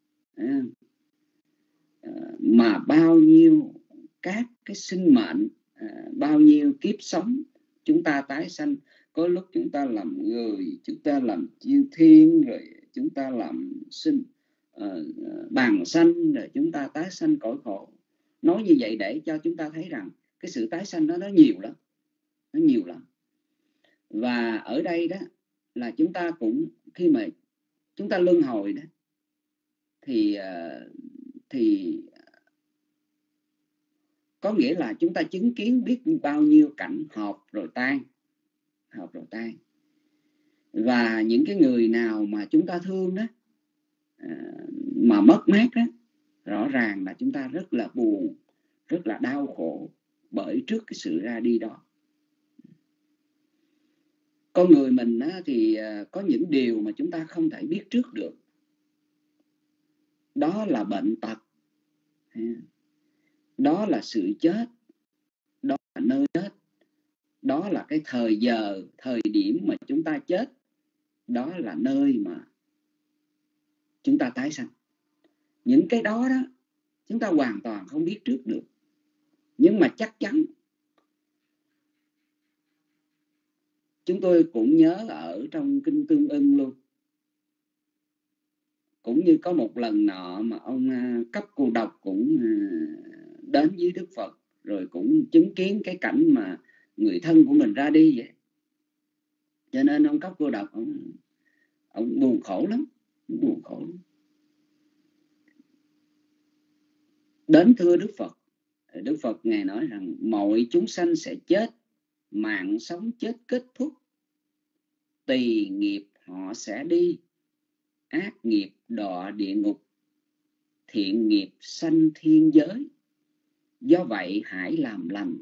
mà bao nhiêu các cái sinh mệnh, bao nhiêu kiếp sống chúng ta tái sanh. Có lúc chúng ta làm người, chúng ta làm chư thiên, rồi chúng ta làm sinh uh, bàng sanh, rồi chúng ta tái sanh cõi khổ. Nói như vậy để cho chúng ta thấy rằng cái sự tái sanh đó nó nhiều lắm, nó nhiều lắm. Và ở đây đó là chúng ta cũng khi mà chúng ta luân hồi đó, thì uh, thì có nghĩa là chúng ta chứng kiến biết bao nhiêu cảnh hợp rồi tan, hợp rồi tan. Và những cái người nào mà chúng ta thương đó, mà mất mát đó, rõ ràng là chúng ta rất là buồn, rất là đau khổ bởi trước cái sự ra đi đó. Con người mình á, thì có những điều mà chúng ta không thể biết trước được. Đó là bệnh tật, đó là sự chết, đó là nơi chết, đó là cái thời giờ, thời điểm mà chúng ta chết, đó là nơi mà chúng ta tái sanh. Những cái đó đó chúng ta hoàn toàn không biết trước được. Nhưng mà chắc chắn chúng tôi cũng nhớ ở trong kinh Tương Ưng luôn. Cũng như có một lần nọ mà ông Cấp Cô Độc cũng đến với Đức Phật, rồi cũng chứng kiến cái cảnh mà người thân của mình ra đi vậy. Cho nên ông Cấp Cô Độc ông, ông buồn khổ lắm, buồn khổ lắm. Đến thưa Đức Phật, Đức Phật Ngài nói rằng mọi chúng sanh sẽ chết, mạng sống chết kết thúc, tùy nghiệp họ sẽ đi, ác nghiệp đọa địa ngục, thiện nghiệp sanh thiên giới. Do vậy hãy làm lành,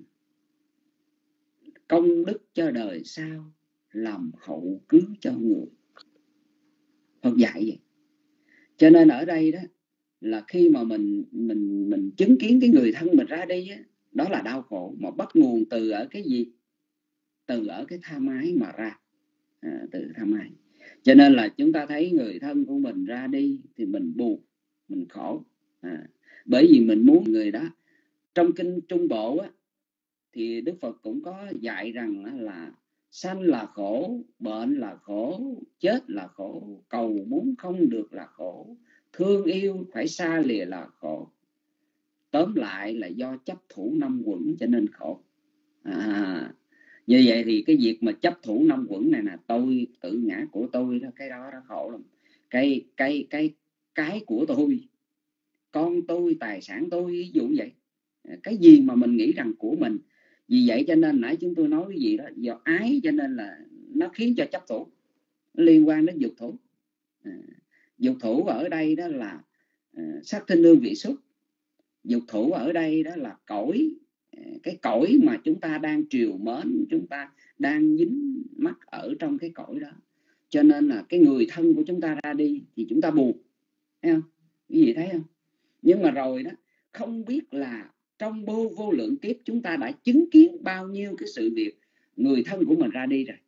công đức cho đời sau, làm hậu cứu cho người. Phật dạy vậy. Cho nên ở đây đó là khi mà mình mình mình chứng kiến cái người thân mình ra đi á, đó là đau khổ mà bắt nguồn từ ở cái gì? Từ ở cái tham ái mà ra, à, từ tham ái. Cho nên là chúng ta thấy người thân của mình ra đi thì mình buồn, mình khổ, à, bởi vì mình muốn người đó. Trong kinh Trung Bộ á, thì Đức Phật cũng có dạy rằng là sanh là khổ, bệnh là khổ, chết là khổ, cầu muốn không được là khổ, thương yêu phải xa lìa là khổ. Tóm lại là do chấp thủ năm quẩn cho nên khổ. À, như vậy thì cái việc mà chấp thủ năm quẩn này là tôi, tự ngã của tôi đó, cái đó nó khổ lắm. Cái cái cái cái của tôi, con tôi, tài sản tôi, ví dụ vậy. Cái gì mà mình nghĩ rằng của mình. Vì vậy cho nên nãy chúng tôi nói cái gì đó, do ái cho nên là nó khiến cho chấp thủ, liên quan đến dục thủ. À, dục thủ ở đây đó là uh, sắc thanh hương vị xúc. Dục thủ ở đây đó là cõi, cái cõi mà chúng ta đang triều mến, chúng ta đang dính mắc ở trong cái cõi đó. Cho nên là cái người thân của chúng ta ra đi thì chúng ta buồn, thấy không? Cái gì thấy không? Nhưng mà rồi đó, không biết là trong vô vô lượng kiếp chúng ta đã chứng kiến bao nhiêu cái sự việc người thân của mình ra đi rồi.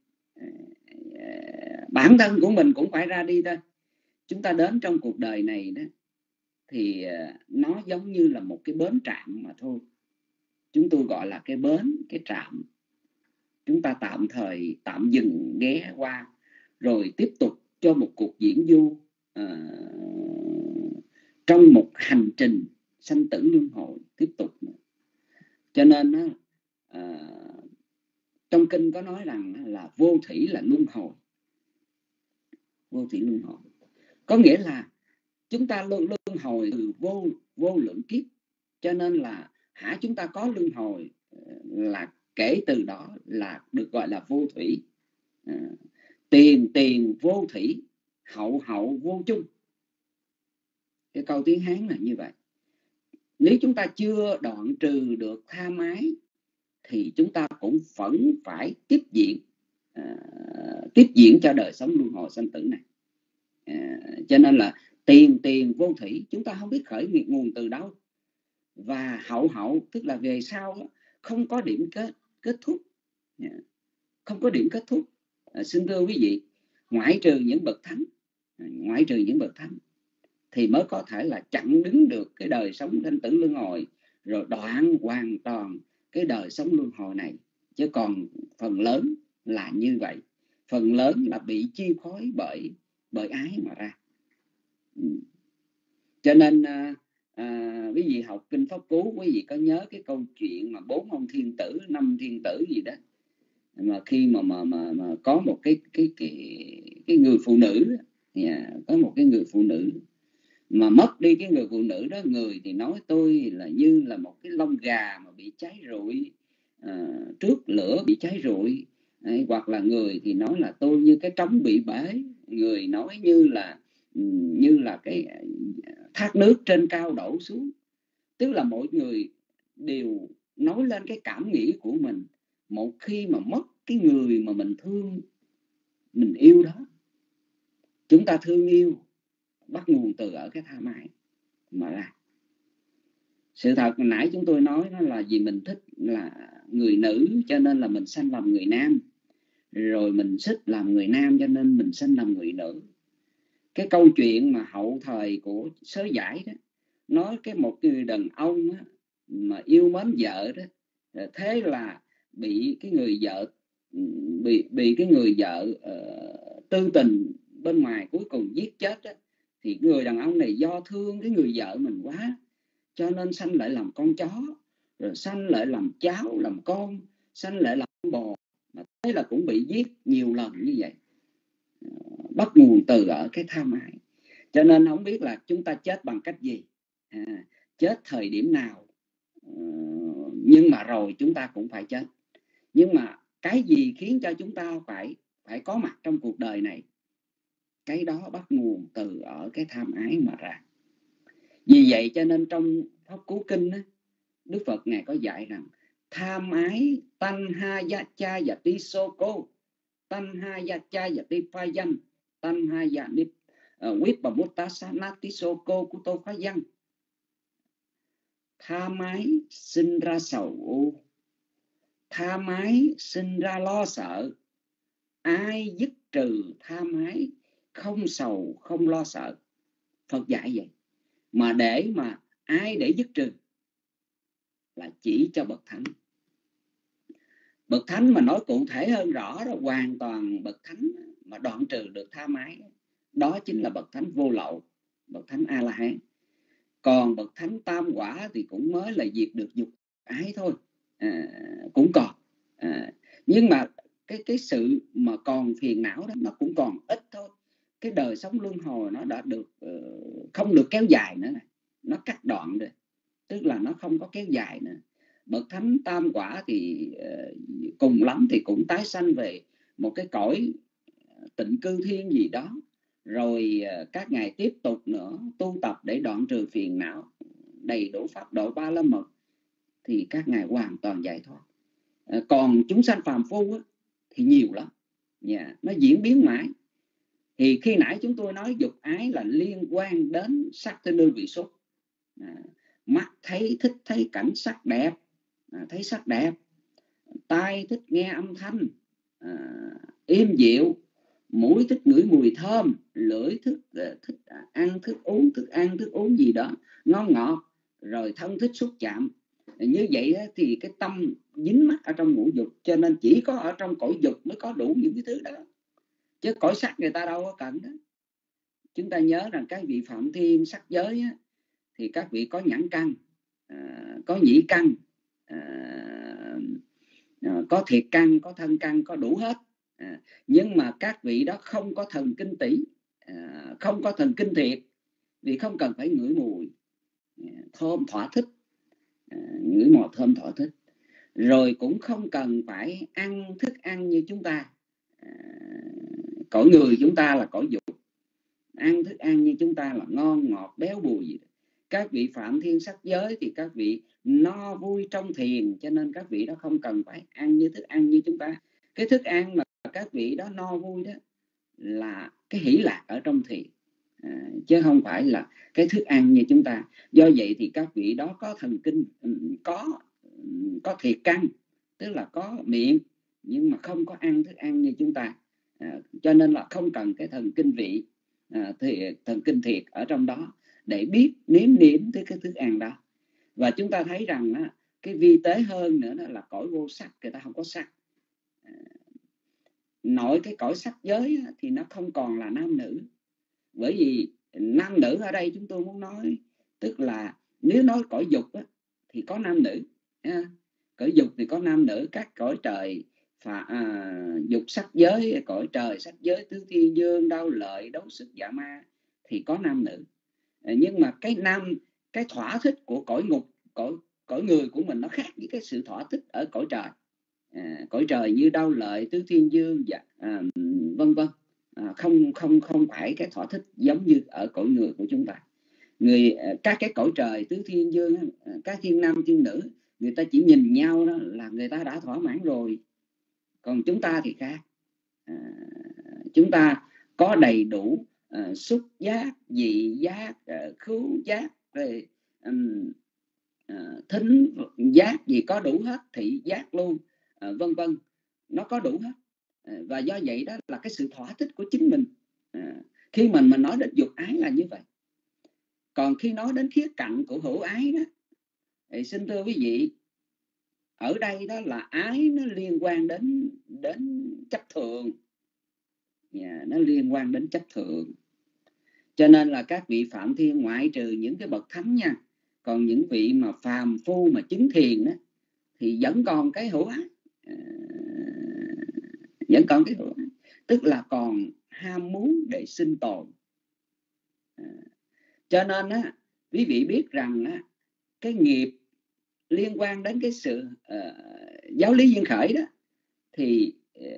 Bản thân của mình cũng phải ra đi thôi. Chúng ta đến trong cuộc đời này đó thì nó giống như là một cái bến trạm mà thôi. Chúng tôi gọi là cái bến, cái trạm. Chúng ta tạm thời tạm dừng ghé qua, rồi tiếp tục cho một cuộc diễn du uh, trong một hành trình sanh tử luân hồi tiếp tục. Cho nên uh, trong kinh có nói rằng là vô thủy là luân hồi. Vô thủy luân hồi có nghĩa là chúng ta luân luân hồi từ vô vô lượng kiếp. Cho nên là hả chúng ta có luân hồi là kể từ đó là được gọi là vô thủy. À, tiền tiền vô thủy, hậu hậu vô chung. Cái câu tiếng Hán là như vậy. Nếu chúng ta chưa đoạn trừ được tham ái thì chúng ta cũng vẫn phải tiếp diễn à, tiếp diễn cho đời sống luân hồi sanh tử này. À, cho nên là tiền tiền vô thủy, chúng ta không biết khởi nguồn từ đâu. Và hậu hậu tức là về sau không có điểm kết kết thúc, không có điểm kết thúc. À, xin thưa quý vị, ngoại trừ những bậc thánh, ngoại trừ những bậc thánh thì mới có thể là chặn đứng được cái đời sống sanh tử luân hồi, rồi đoạn hoàn toàn cái đời sống luân hồi này. Chứ còn phần lớn là như vậy, phần lớn là bị chi phối bởi bởi ái mà ra. Cho nên à, quý vị học kinh Pháp Cú, quý vị có nhớ cái câu chuyện mà bốn ông thiên tử, năm thiên tử gì đó, mà khi mà mà mà, mà có một cái cái cái cái người phụ nữ, yeah, có một cái người phụ nữ mà mất đi cái người phụ nữ đó, người thì nói tôi là như là một cái lông gà mà bị cháy rụi à, trước lửa bị cháy rụi. Đấy, hoặc là người thì nói là tôi như cái trống bị bể, người nói như là như là cái thác nước trên cao đổ xuống. Tức là mỗi người đều nói lên cái cảm nghĩ của mình một khi mà mất cái người mà mình thương, mình yêu đó. Chúng ta thương yêu bắt nguồn từ ở cái tham ái mà ra. Sự thật hồi nãy chúng tôi nói đó là vì mình thích là người nữ cho nên là mình sanh làm người nam, rồi mình thích làm người nam cho nên mình sanh làm người nữ. Cái câu chuyện mà hậu thời của Sớ Giải đó, nói cái một người đàn ông đó, mà yêu mến vợ đó, thế là bị cái người vợ bị bị cái người vợ uh, tư tình bên ngoài cuối cùng giết chết đó. Thì người đàn ông này do thương cái người vợ mình quá, cho nên sanh lại làm con chó, rồi sanh lại làm cháu, làm con, sanh lại làm bò, mà thế là cũng bị giết nhiều lần như vậy. Bắt nguồn từ ở cái tham ái. Cho nên không biết là chúng ta chết bằng cách gì, à, chết thời điểm nào, uh, nhưng mà rồi chúng ta cũng phải chết. Nhưng mà cái gì khiến cho chúng ta phải phải có mặt trong cuộc đời này, cái đó bắt nguồn từ ở cái tham ái mà ra. Vì vậy cho nên trong Pháp Cú Kinh á, Đức Phật Ngài có dạy rằng tham ái tan ha ya cha ya ti so cô, tan ha ya cha ya ti pha danh, tan ha ya ni quyết bà bút tá sa na ti so cô của tôi phá danh. Tham ái sinh ra sầu u, tham ái sinh ra lo sợ. Ai dứt trừ tham ái, không sầu không lo sợ. Phật dạy vậy. Mà để mà ai để dứt trừ là chỉ cho bậc thánh. Bậc thánh mà nói cụ thể hơn rõ đó, hoàn toàn bậc thánh mà đoạn trừ được tham ái, đó chính là bậc thánh vô lậu, bậc thánh A La Hán. Còn bậc thánh tam quả thì cũng mới là diệt được dục ái thôi, à, cũng còn. À, nhưng mà cái cái sự mà còn phiền não đó nó cũng còn ít thôi. Cái đời sống luân hồi nó đã được uh, không được kéo dài nữa này. nó cắt đoạn rồi, tức là nó không có kéo dài nữa. Bậc thánh tam quả thì uh, cùng lắm thì cũng tái sanh về một cái cõi tịnh cư thiên gì đó, rồi uh, các ngài tiếp tục nữa tu tập để đoạn trừ phiền não, đầy đủ pháp độ ba la mật, thì các ngài hoàn toàn giải thoát. Uh, còn chúng sanh phàm phu á, thì nhiều lắm, yeah, nó diễn biến mãi. Thì khi nãy chúng tôi nói dục ái là liên quan đến sắc thanh hương vị xúc. À, mắt thấy thích thấy cảnh sắc đẹp, à, thấy sắc đẹp. Tai thích nghe âm thanh à, êm dịu. Mũi thích ngửi mùi thơm. Lưỡi thích, uh, thích ăn thức uống, thức ăn thức uống gì đó ngon ngọt. Rồi thân thích xúc chạm. Như vậy thì cái tâm dính mắc ở trong ngũ dục, cho nên chỉ có ở trong cõi dục mới có đủ những cái thứ đó, chứ cõi sắc người ta đâu có cần đó. Chúng ta nhớ rằng các vị phạm thiên sắc giới á, thì các vị có nhãn căn, à, có nhĩ căn, à, à, có thiệt căn, có thân căn, có đủ hết. À, nhưng mà các vị đó không có thần kinh tỷ, à, không có thần kinh thiệt, vì không cần phải ngửi mùi à, thơm thỏa thích, à, ngửi mùi thơm thỏa thích, rồi cũng không cần phải ăn thức ăn như chúng ta. À, cõi người chúng ta là cõi dục, ăn thức ăn như chúng ta là ngon ngọt béo bùi gì đó. Các vị phạm thiên sắc giới thì các vị no vui trong thiền, cho nên các vị đó không cần phải ăn như thức ăn như chúng ta. Cái thức ăn mà các vị đó no vui đó là cái hỷ lạc ở trong thiền, à, chứ không phải là cái thức ăn như chúng ta. Do vậy thì các vị đó có thần kinh, có có thiệt căn, tức là có miệng nhưng mà không có ăn thức ăn như chúng ta. À, cho nên là không cần cái thần kinh vị, à, thì thần kinh thiệt ở trong đó để biết nếm nếm tới cái thức ăn đó. Và chúng ta thấy rằng á, cái vi tế hơn nữa là cõi vô sắc, người ta không có sắc. À, nội cái cõi sắc giới á, thì nó không còn là nam nữ, bởi vì nam nữ ở đây chúng tôi muốn nói, tức là nếu nói cõi dục á, thì có nam nữ, à, cõi dục thì có nam nữ. Các cõi trời Phà, à, dục sắc giới, cõi trời sắc giới, tứ thiên dương, đau lợi, đấu sức, dạ ma thì có nam nữ. À, nhưng mà cái nam cái thỏa thích của cõi ngục, cõi cõi người của mình nó khác với cái sự thỏa thích ở cõi trời. À, cõi trời như đau lợi, tứ thiên dương, dạ, à, vân vân, à, không không không phải cái thỏa thích giống như ở cõi người của chúng ta. Người các cái cõi trời tứ thiên dương, các thiên nam thiên nữ, người ta chỉ nhìn nhau đó là người ta đã thỏa mãn rồi. Còn chúng ta thì khác, à, chúng ta có đầy đủ à, xúc giác, vị giác, à, khứu giác, rồi, um, à, thính giác gì có đủ hết, thị giác luôn, à, vân vân, nó có đủ hết. À, và do vậy đó là cái sự thỏa thích của chính mình. À, khi mình mình nói đến dục ái là như vậy. Còn khi nói đến khía cạnh của hữu ái đó, thì xin thưa quý vị, ở đây đó là ái nó liên quan đến đến chấp thường, yeah, nó liên quan đến chấp thường. Cho nên là các vị phạm thiên ngoại trừ những cái bậc thánh nha, còn những vị mà phàm phu mà chứng thiền đó, thì vẫn còn cái hữu ái, à, vẫn còn cái hữu ái, tức là còn ham muốn để sinh tồn. À, cho nên á, quý vị biết rằng á, cái nghiệp liên quan đến cái sự uh, giáo lý duyên khởi đó, thì uh,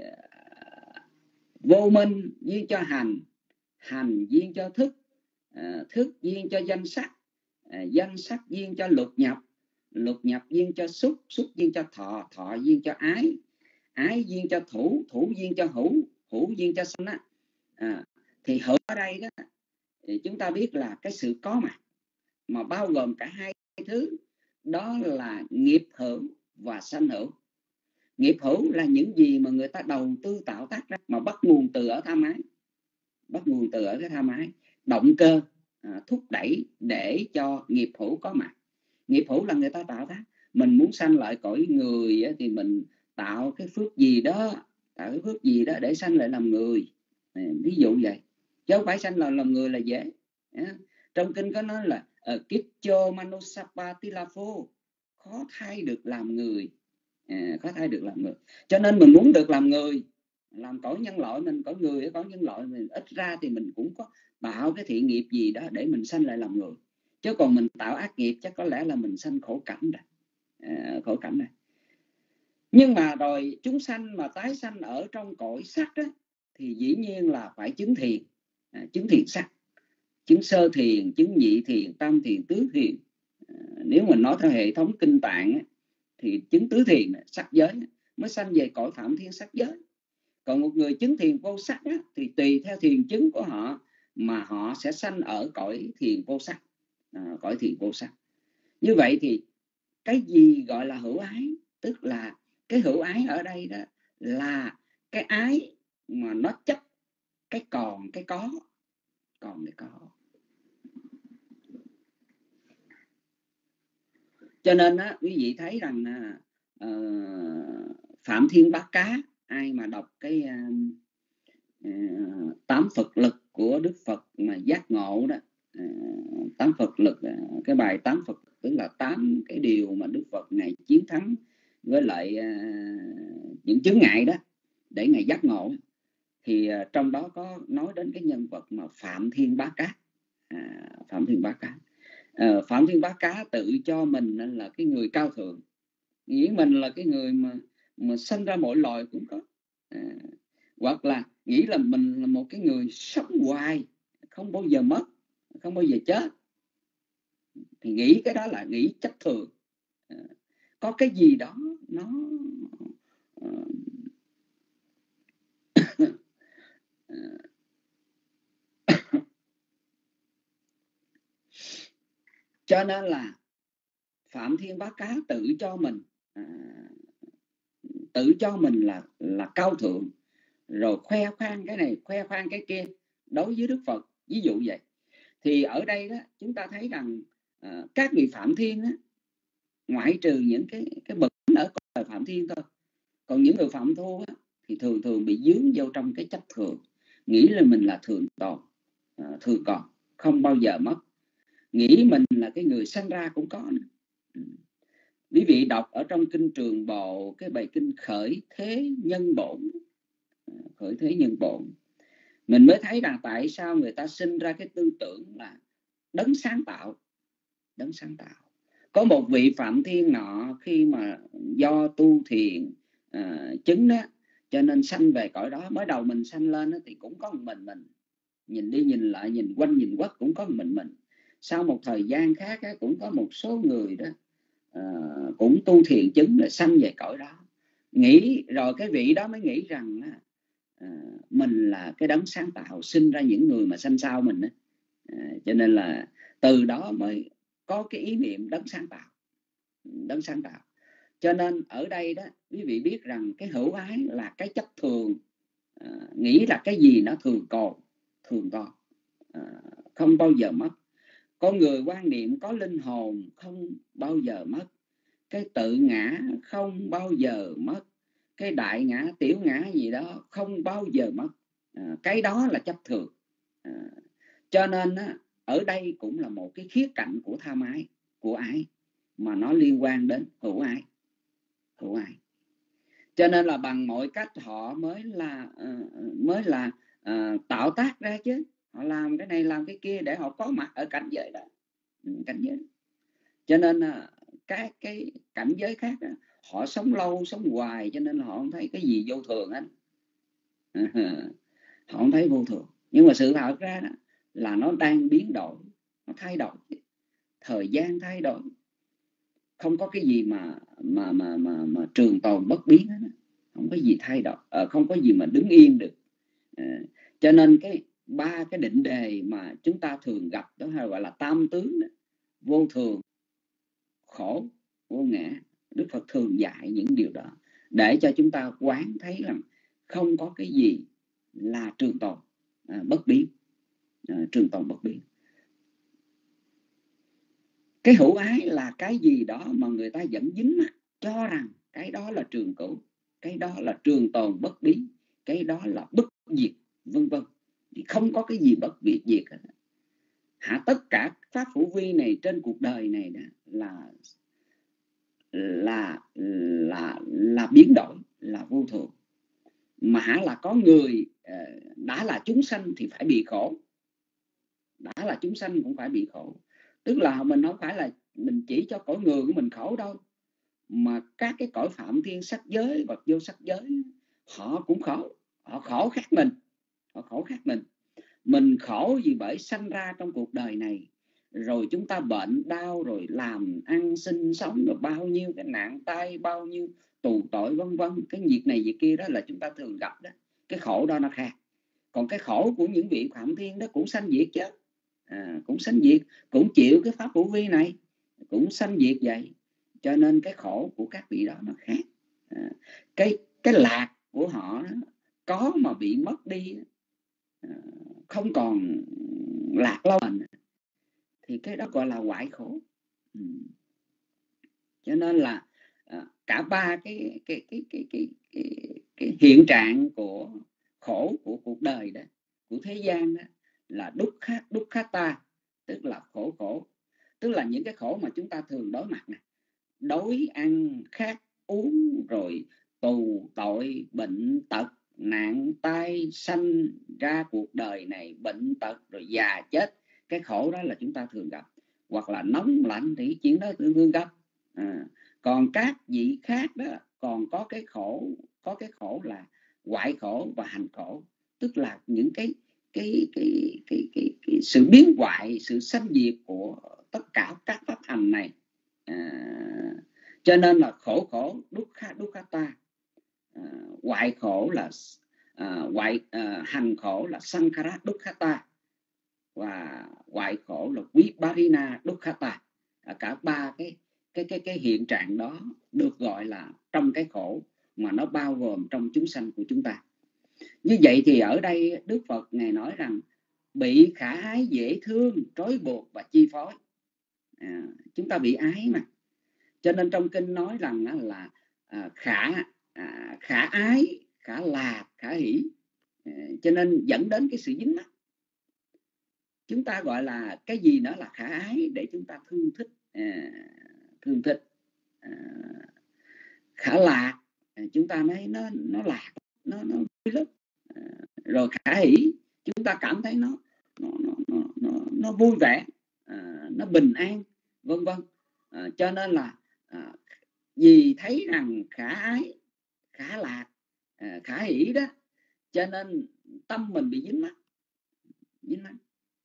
vô minh duyên cho hành, hành duyên cho thức, uh, thức duyên cho danh sắc, uh, danh sắc duyên cho lục nhập, lục nhập duyên cho xúc, xúc duyên cho thọ, thọ duyên cho ái, ái duyên cho thủ, thủ duyên cho hữu, hữu duyên cho sanh á. À, thì hữu ở đây đó thì chúng ta biết là cái sự có mặt mà bao gồm cả hai thứ, đó là nghiệp hữu và sanh hữu. Nghiệp hữu là những gì mà người ta đầu tư tạo tác ra, mà bắt nguồn từ ở tham ái, bắt nguồn từ ở cái tham ái, động cơ à, thúc đẩy để cho nghiệp hữu có mặt. Nghiệp hữu là người ta tạo tác. Mình muốn sanh lại cõi người thì mình tạo cái phước gì đó, tạo cái phước gì đó để sanh lại làm người, à, ví dụ vậy, chứ không phải sanh lại làm người là dễ. À, trong kinh có nói là Kicho Manusapatilapo, khó thay được làm người, à, khó thay được làm người. Cho nên mình muốn được làm người, làm cõi nhân loại mình, cõi người, cõi nhân loại mình, ít ra thì mình cũng có tạo cái thiện nghiệp gì đó để mình sanh lại làm người. Chứ còn mình tạo ác nghiệp chắc có lẽ là mình sanh khổ cảnh rồi, à, khổ cảnh rồi. Nhưng mà rồi chúng sanh mà tái sanh ở trong cõi sắc đó, thì dĩ nhiên là phải chứng thiền, à, chứng thiền sắc, chứng sơ thiền, chứng nhị thiền, tam thiền, tứ thiền. À, nếu mình nói theo hệ thống kinh tạng á, thì chứng tứ thiền, sắc giới mới sanh về cõi phạm thiên sắc giới. Còn một người chứng thiền vô sắc á, thì tùy theo thiền chứng của họ mà họ sẽ sanh ở cõi thiền vô sắc, à, cõi thiền vô sắc. Như vậy thì cái gì gọi là hữu ái? Tức là cái hữu ái ở đây đó là cái ái mà nó chấp cái còn cái có, còn cái có. Cho nên á, quý vị thấy rằng uh, Phạm Thiên Bát Cá, ai mà đọc cái uh, uh, tám Phật lực của Đức Phật mà giác ngộ đó, uh, tám Phật lực, uh, cái bài tám Phật tức là tám cái điều mà Đức Phật Ngài chiến thắng với lại uh, những chướng ngại đó để Ngài giác ngộ, thì uh, trong đó có nói đến cái nhân vật mà Phạm Thiên Bát Cá. À, Phạm Thiên Bát Cá. À, Phạm Thiên Bát Cá tự cho mình là cái người cao thượng, nghĩ mình là cái người mà mà sinh ra mọi loài cũng có, à, hoặc là nghĩ là mình là một cái người sống hoài, không bao giờ mất, không bao giờ chết, thì nghĩ cái đó là nghĩ chấp thường. À, có cái gì đó nó uh, cho nên là Phạm Thiên Bát Cá tự cho mình à, tự cho mình là là cao thượng, rồi khoe khoang cái này khoe khoang cái kia đối với Đức Phật, ví dụ vậy. Thì ở đây đó chúng ta thấy rằng à, các vị Phạm Thiên á, ngoại trừ những cái cái bậc ở cõi Phạm Thiên thôi, còn những người Phạm Thu á, thì thường thường bị dướng vô trong cái chấp thường, nghĩ là mình là thường tồn, à, thường còn, không bao giờ mất, nghĩ mình là cái người sanh ra cũng có nữa. Quý vị đọc ở trong kinh Trường Bộ cái bài kinh Khởi Thế Nhân Bổn, Khởi Thế Nhân Bổn, mình mới thấy rằng tại sao người ta sinh ra cái tư tưởng là đấng sáng tạo, đấng sáng tạo. Có một vị Phạm Thiên nọ khi mà do tu thiền à, chứng đó, cho nên sanh về cõi đó. Mới đầu mình sanh lên đó, thì cũng có một mình mình, nhìn đi nhìn lại, nhìn quanh nhìn quất cũng có một mình mình. Sau một thời gian khác á, cũng có một số người đó à, cũng tu thiền chứng là sanh về cõi đó. Nghĩ rồi cái vị đó mới nghĩ rằng à, mình là cái đấng sáng tạo, sinh ra những người mà sanh sau mình á. À, cho nên là từ đó mới có cái ý niệm đấng sáng tạo, đấng sáng tạo. Cho nên ở đây đó quý vị biết rằng cái hữu ái là cái chấp thường, à, nghĩ là cái gì nó thường còn, thường còn, à, không bao giờ mất. Con người quan niệm có linh hồn không bao giờ mất, cái tự ngã không bao giờ mất, cái đại ngã tiểu ngã gì đó không bao giờ mất, à, cái đó là chấp thường. À, cho nên á, ở đây cũng là một cái khía cạnh của tham ái, của ái, mà nó liên quan đến hữu ái, hữu ái. Cho nên là bằng mọi cách họ mới là uh, mới là uh, tạo tác ra chứ, họ làm cái này làm cái kia để họ có mặt ở cảnh giới đó, cảnh giới. Cho nên uh, các cái cảnh giới khác đó, họ sống lâu sống hoài, cho nên họ không thấy cái gì vô thường hết. Họ không thấy vô thường, nhưng mà sự thật ra đó là nó đang biến đổi, nó thay đổi, thời gian thay đổi, không có cái gì mà mà mà mà, mà trường tồn bất biến hết, không có gì thay đổi, không có gì mà đứng yên được. À, cho nên cái ba cái định đề mà chúng ta thường gặp đó hay gọi là tam tướng đó, vô thường, khổ, vô ngã. Đức Phật thường dạy những điều đó để cho chúng ta quán thấy rằng không có cái gì là trường tồn à, bất biến, à, trường tồn bất biến. Cái hữu ái là cái gì đó mà người ta vẫn dính mắt cho rằng cái đó là trường cửu, cái đó là trường tồn bất biến, cái đó là bất diệt, vân vân. Thì không có cái gì bất diệt diệt hết. Hả, tất cả pháp hữu vi này trên cuộc đời này đó là là là là biến đổi, là vô thường. Mà hả là có người đã là chúng sanh thì phải bị khổ, đã là chúng sanh cũng phải bị khổ. Tức là mình không phải là mình chỉ cho cõi người của mình khổ đâu, mà các cái cõi phạm thiên sắc giới và vô sắc giới họ cũng khổ. Họ khổ khác mình. Họ khổ khác mình. Mình khổ vì bởi sanh ra trong cuộc đời này, rồi chúng ta bệnh đau, rồi làm ăn sinh sống, rồi bao nhiêu cái nạn tai, bao nhiêu tù tội vân vân, cái việc này việc kia đó là chúng ta thường gặp đó. Cái khổ đó nó khác. Còn cái khổ của những vị phạm thiên đó cũng sanh diệt chứ, à, cũng sanh diệt, cũng chịu cái pháp hữu vi này, cũng sanh diệt vậy. Cho nên cái khổ của các vị đó nó khác. à, cái cái lạc của họ đó, có mà bị mất đi, à, không còn lạc lâu thì cái đó gọi là hoại khổ. ừ. Cho nên là à, cả ba cái cái cái cái cái cái, cái hiện trạng của khổ của cuộc đời đó, của thế gian đó, là dukkha dukkhata, tức là khổ khổ, tức là những cái khổ mà chúng ta thường đối mặt này: đói ăn khát uống, rồi tù tội, bệnh tật, nạn tai, sanh ra cuộc đời này, bệnh tật, rồi già chết. Cái khổ đó là chúng ta thường gặp. Hoặc là nóng lạnh thì chuyện đó thường gặp. à, Còn các vị khác đó còn có cái khổ, có cái khổ là hoại khổ và hành khổ, tức là những cái cái cái cái cái, cái sự biến hoại, sự sanh diệt của tất cả các pháp hành này. à, cho nên là khổ khổ dukkha dukkhata, à, hoại khổ là à, hoại à, hành khổ là sankhara dukkhata, và hoại khổ là viparina dukkhata. à, cả ba cái cái cái cái hiện trạng đó được gọi là trong cái khổ mà nó bao gồm trong chúng sanh của chúng ta. Như vậy thì ở đây Đức Phật ngài nói rằng bị khả ái dễ thương, trói buộc và chi phối. à, chúng ta bị ái mà, cho nên trong kinh nói rằng là à, khả à, khả ái, khả lạc, khả hỷ, à, cho nên dẫn đến cái sự dính mắc. Chúng ta gọi là cái gì nữa là khả ái để chúng ta thương thích, à, thương thích. À, khả lạc, à, chúng ta nói nó nó lạc, nó nó vui lắm. À, rồi khả hỷ, chúng ta cảm thấy nó nó nó nó nó, nó vui vẻ, à, nó bình an, vân vân. À, cho nên là à, vì thấy rằng khả ái, khả lạc, à, khả hỷ đó, cho nên tâm mình bị dính mắc, dính mắc.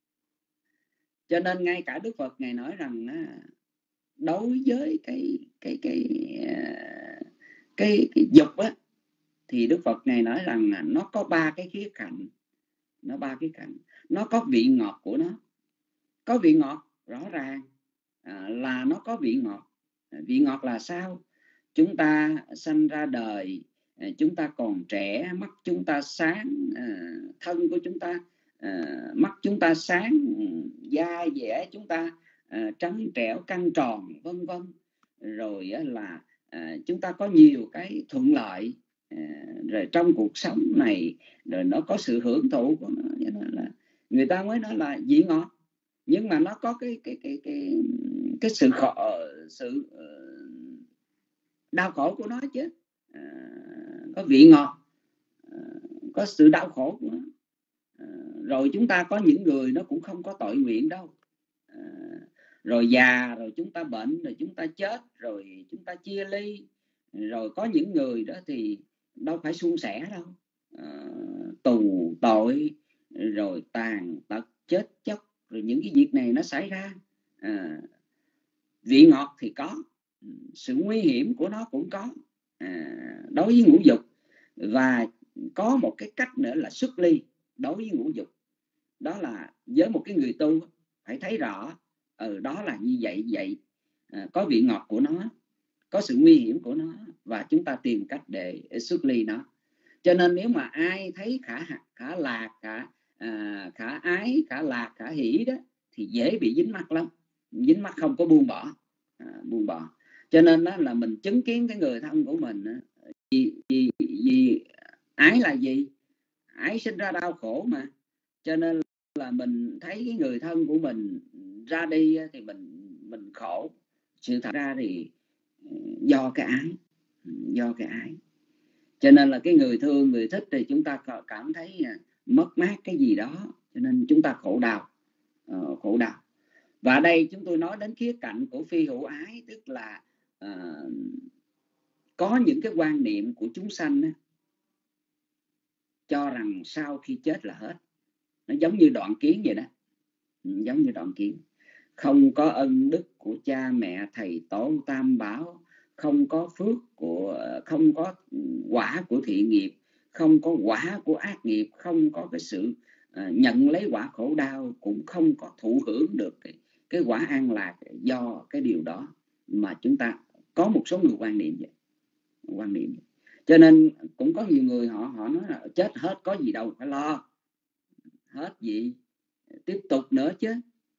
Cho nên ngay cả Đức Phật ngài nói rằng à, đối với cái cái cái cái cái dục á, thì Đức Phật ngài nói rằng là nó có ba cái khía cạnh, nó ba cái cạnh, nó có vị ngọt của nó. Có vị ngọt rõ ràng à, là nó có vị ngọt. Vị ngọt là sao? Chúng ta sanh ra đời, chúng ta còn trẻ, mắt chúng ta sáng, thân của chúng ta, mắt chúng ta sáng, da dẻ chúng ta trắng trẻo căng tròn, vân vân. Rồi là chúng ta có nhiều cái thuận lợi rồi trong cuộc sống này, rồi nó có sự hưởng thụ của nó, cho nên là người ta mới nói là vị ngọt. Nhưng mà nó có cái cái cái cái cái sự khổ, sự đau khổ của nó chứ. À, có vị ngọt, à, có sự đau khổ của nó. À, rồi chúng ta có những người nó cũng không có tội nguyện đâu. À, rồi già, rồi chúng ta bệnh, rồi chúng ta chết, rồi chúng ta chia ly. Rồi có những người đó thì đâu phải suôn sẻ đâu. À, tù tội, rồi tàn tật, chết chóc, rồi những cái việc này nó xảy ra. À, vị ngọt thì có, sự nguy hiểm của nó cũng có, à, đối với ngũ dục. Và có một cái cách nữa là xuất ly đối với ngũ dục. Đó là với một cái người tu phải thấy rõ ừ, đó là như vậy vậy, à, có vị ngọt của nó, có sự nguy hiểm của nó, và chúng ta tìm cách để xuất ly nó. Cho nên nếu mà ai thấy khả khả lạc, khả à, khả ái, khả lạc, khả hỷ đó thì dễ bị dính mắc lắm, dính mắc không có buông bỏ, à, buông bỏ. Cho nên đó là mình chứng kiến cái người thân của mình, vì, vì, vì ái là gì? Ái sinh ra đau khổ mà. Cho nên là mình thấy cái người thân của mình ra đi thì mình mình khổ. Sự thật ra thì do cái ái, do cái ái. Cho nên là cái người thương, người thích thì chúng ta cảm thấy mất mát cái gì đó, cho nên chúng ta khổ đau, uh, khổ đau. Và đây chúng tôi nói đến khía cạnh của phi hữu ái, tức là à, có những cái quan niệm của chúng sanh á, cho rằng sau khi chết là hết. Nó giống như đoạn kiến vậy đó, giống như đoạn kiến. Không có ân đức của cha mẹ thầy tổ tam bảo, không có phước của, không có quả của thiện nghiệp, không có quả của ác nghiệp, không có cái sự uh, nhận lấy quả khổ đau, cũng không có thụ hưởng được cái, cái quả an lạc do cái điều đó. Mà chúng ta có một số người quan niệm vậy, quan niệm vậy. Cho nên cũng có nhiều người họ họ nói là chết hết có gì đâu phải lo, hết gì tiếp tục nữa chứ,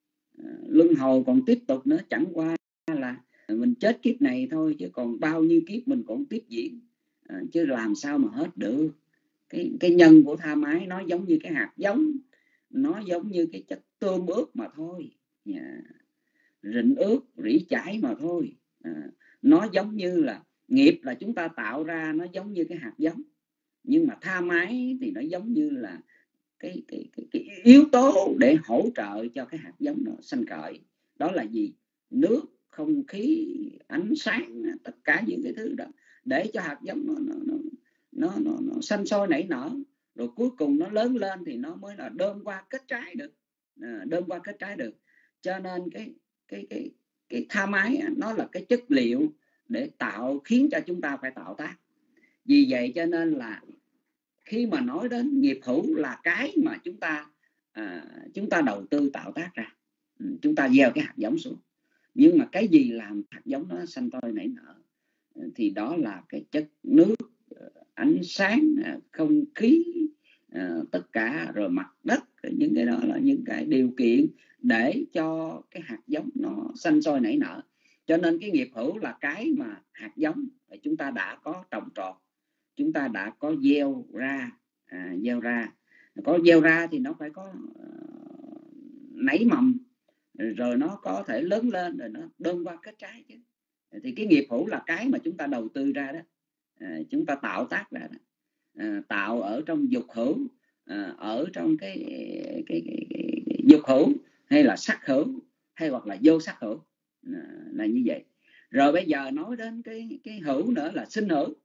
luân hồi còn tiếp tục nữa, chẳng qua là mình chết kiếp này thôi, chứ còn bao nhiêu kiếp mình còn tiếp diễn, à, chứ làm sao mà hết được. Cái, cái nhân của tha mái nó giống như cái hạt giống, nó giống như cái chất tôm ướt mà thôi, yeah. Rịnh ướt rỉ chảy mà thôi, à, nó giống như là nghiệp là chúng ta tạo ra, nó giống như cái hạt giống. Nhưng mà tha mái thì nó giống như là cái, cái, cái, cái yếu tố để hỗ trợ cho cái hạt giống nó sanh khởi. Đó là gì? Nước, không khí, ánh sáng, tất cả những cái thứ đó để cho hạt giống nó nó nó nó, nó, nó sanh sôi nảy nở, rồi cuối cùng nó lớn lên thì nó mới là đơm qua kết trái được, à, đơm qua kết trái được. Cho nên cái cái cái cái tha mái nó là cái chất liệu để tạo, khiến cho chúng ta phải tạo tác. Vì vậy cho nên là khi mà nói đến nghiệp hữu là cái mà chúng ta à, chúng ta đầu tư tạo tác ra, chúng ta gieo cái hạt giống xuống. Nhưng mà cái gì làm hạt giống nó sanh sôi nảy nở? Thì đó là cái chất nước, ánh sáng, không khí, tất cả, rồi mặt đất, những cái đó là những cái điều kiện để cho cái hạt giống nó sanh sôi nảy nở. Cho nên cái nghiệp hữu là cái mà hạt giống chúng ta đã có trồng trọt, chúng ta đã có gieo ra, à, gieo ra, có gieo ra thì nó phải có uh, nảy mầm, rồi nó có thể lớn lên, rồi nó đơm qua kết trái chứ. Thì cái nghiệp hữu là cái mà chúng ta đầu tư ra đó, à, chúng ta tạo tác ra đó, à, tạo ở trong dục hữu, à, ở trong cái, cái, cái, cái, cái dục hữu, hay là sắc hữu, hay hoặc là vô sắc hữu, à, là như vậy. Rồi bây giờ nói đến cái, cái hữu nữa là sinh hữu.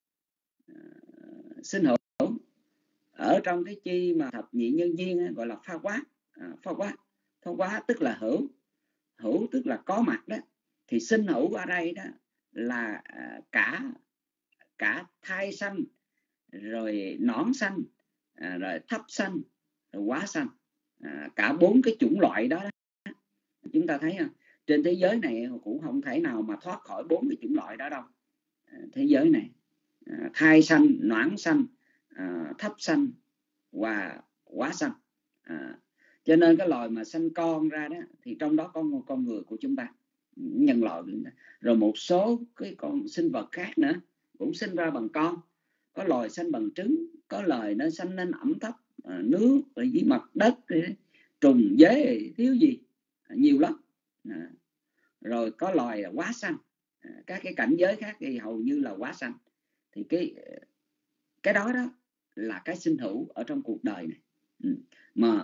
Sinh hữu ở trong cái chi mà thập nhị nhân duyên gọi là pha quá, à, pha quá, pha quá tức là hữu, hữu tức là có mặt đó. Thì sinh hữu ở đây đó là à, cả cả thai sanh, rồi nõn sanh, à, rồi thấp sanh, rồi quá sanh, à, cả bốn cái chủng loại đó, đó. Chúng ta thấy không? Trên thế giới này cũng không thể nào mà thoát khỏi bốn cái chủng loại đó đâu. À, thế giới này à, thai sanh, noãn sanh, à, thấp sanh và quá sanh, à, cho nên cái loài mà sanh con ra đó thì trong đó có một con người của chúng ta, nhân loại, rồi một số cái con sinh vật khác nữa cũng sinh ra bằng con. Có loài sanh bằng trứng, có loài nó sanh lên ẩm thấp, à, nước ở dưới mặt đất, trùng dế thiếu gì, à, nhiều lắm, à, rồi có loài là quá sanh, à, các cái cảnh giới khác thì hầu như là quá sanh. Thì cái cái đó đó là cái sinh hữu ở trong cuộc đời này. Ừ. Mà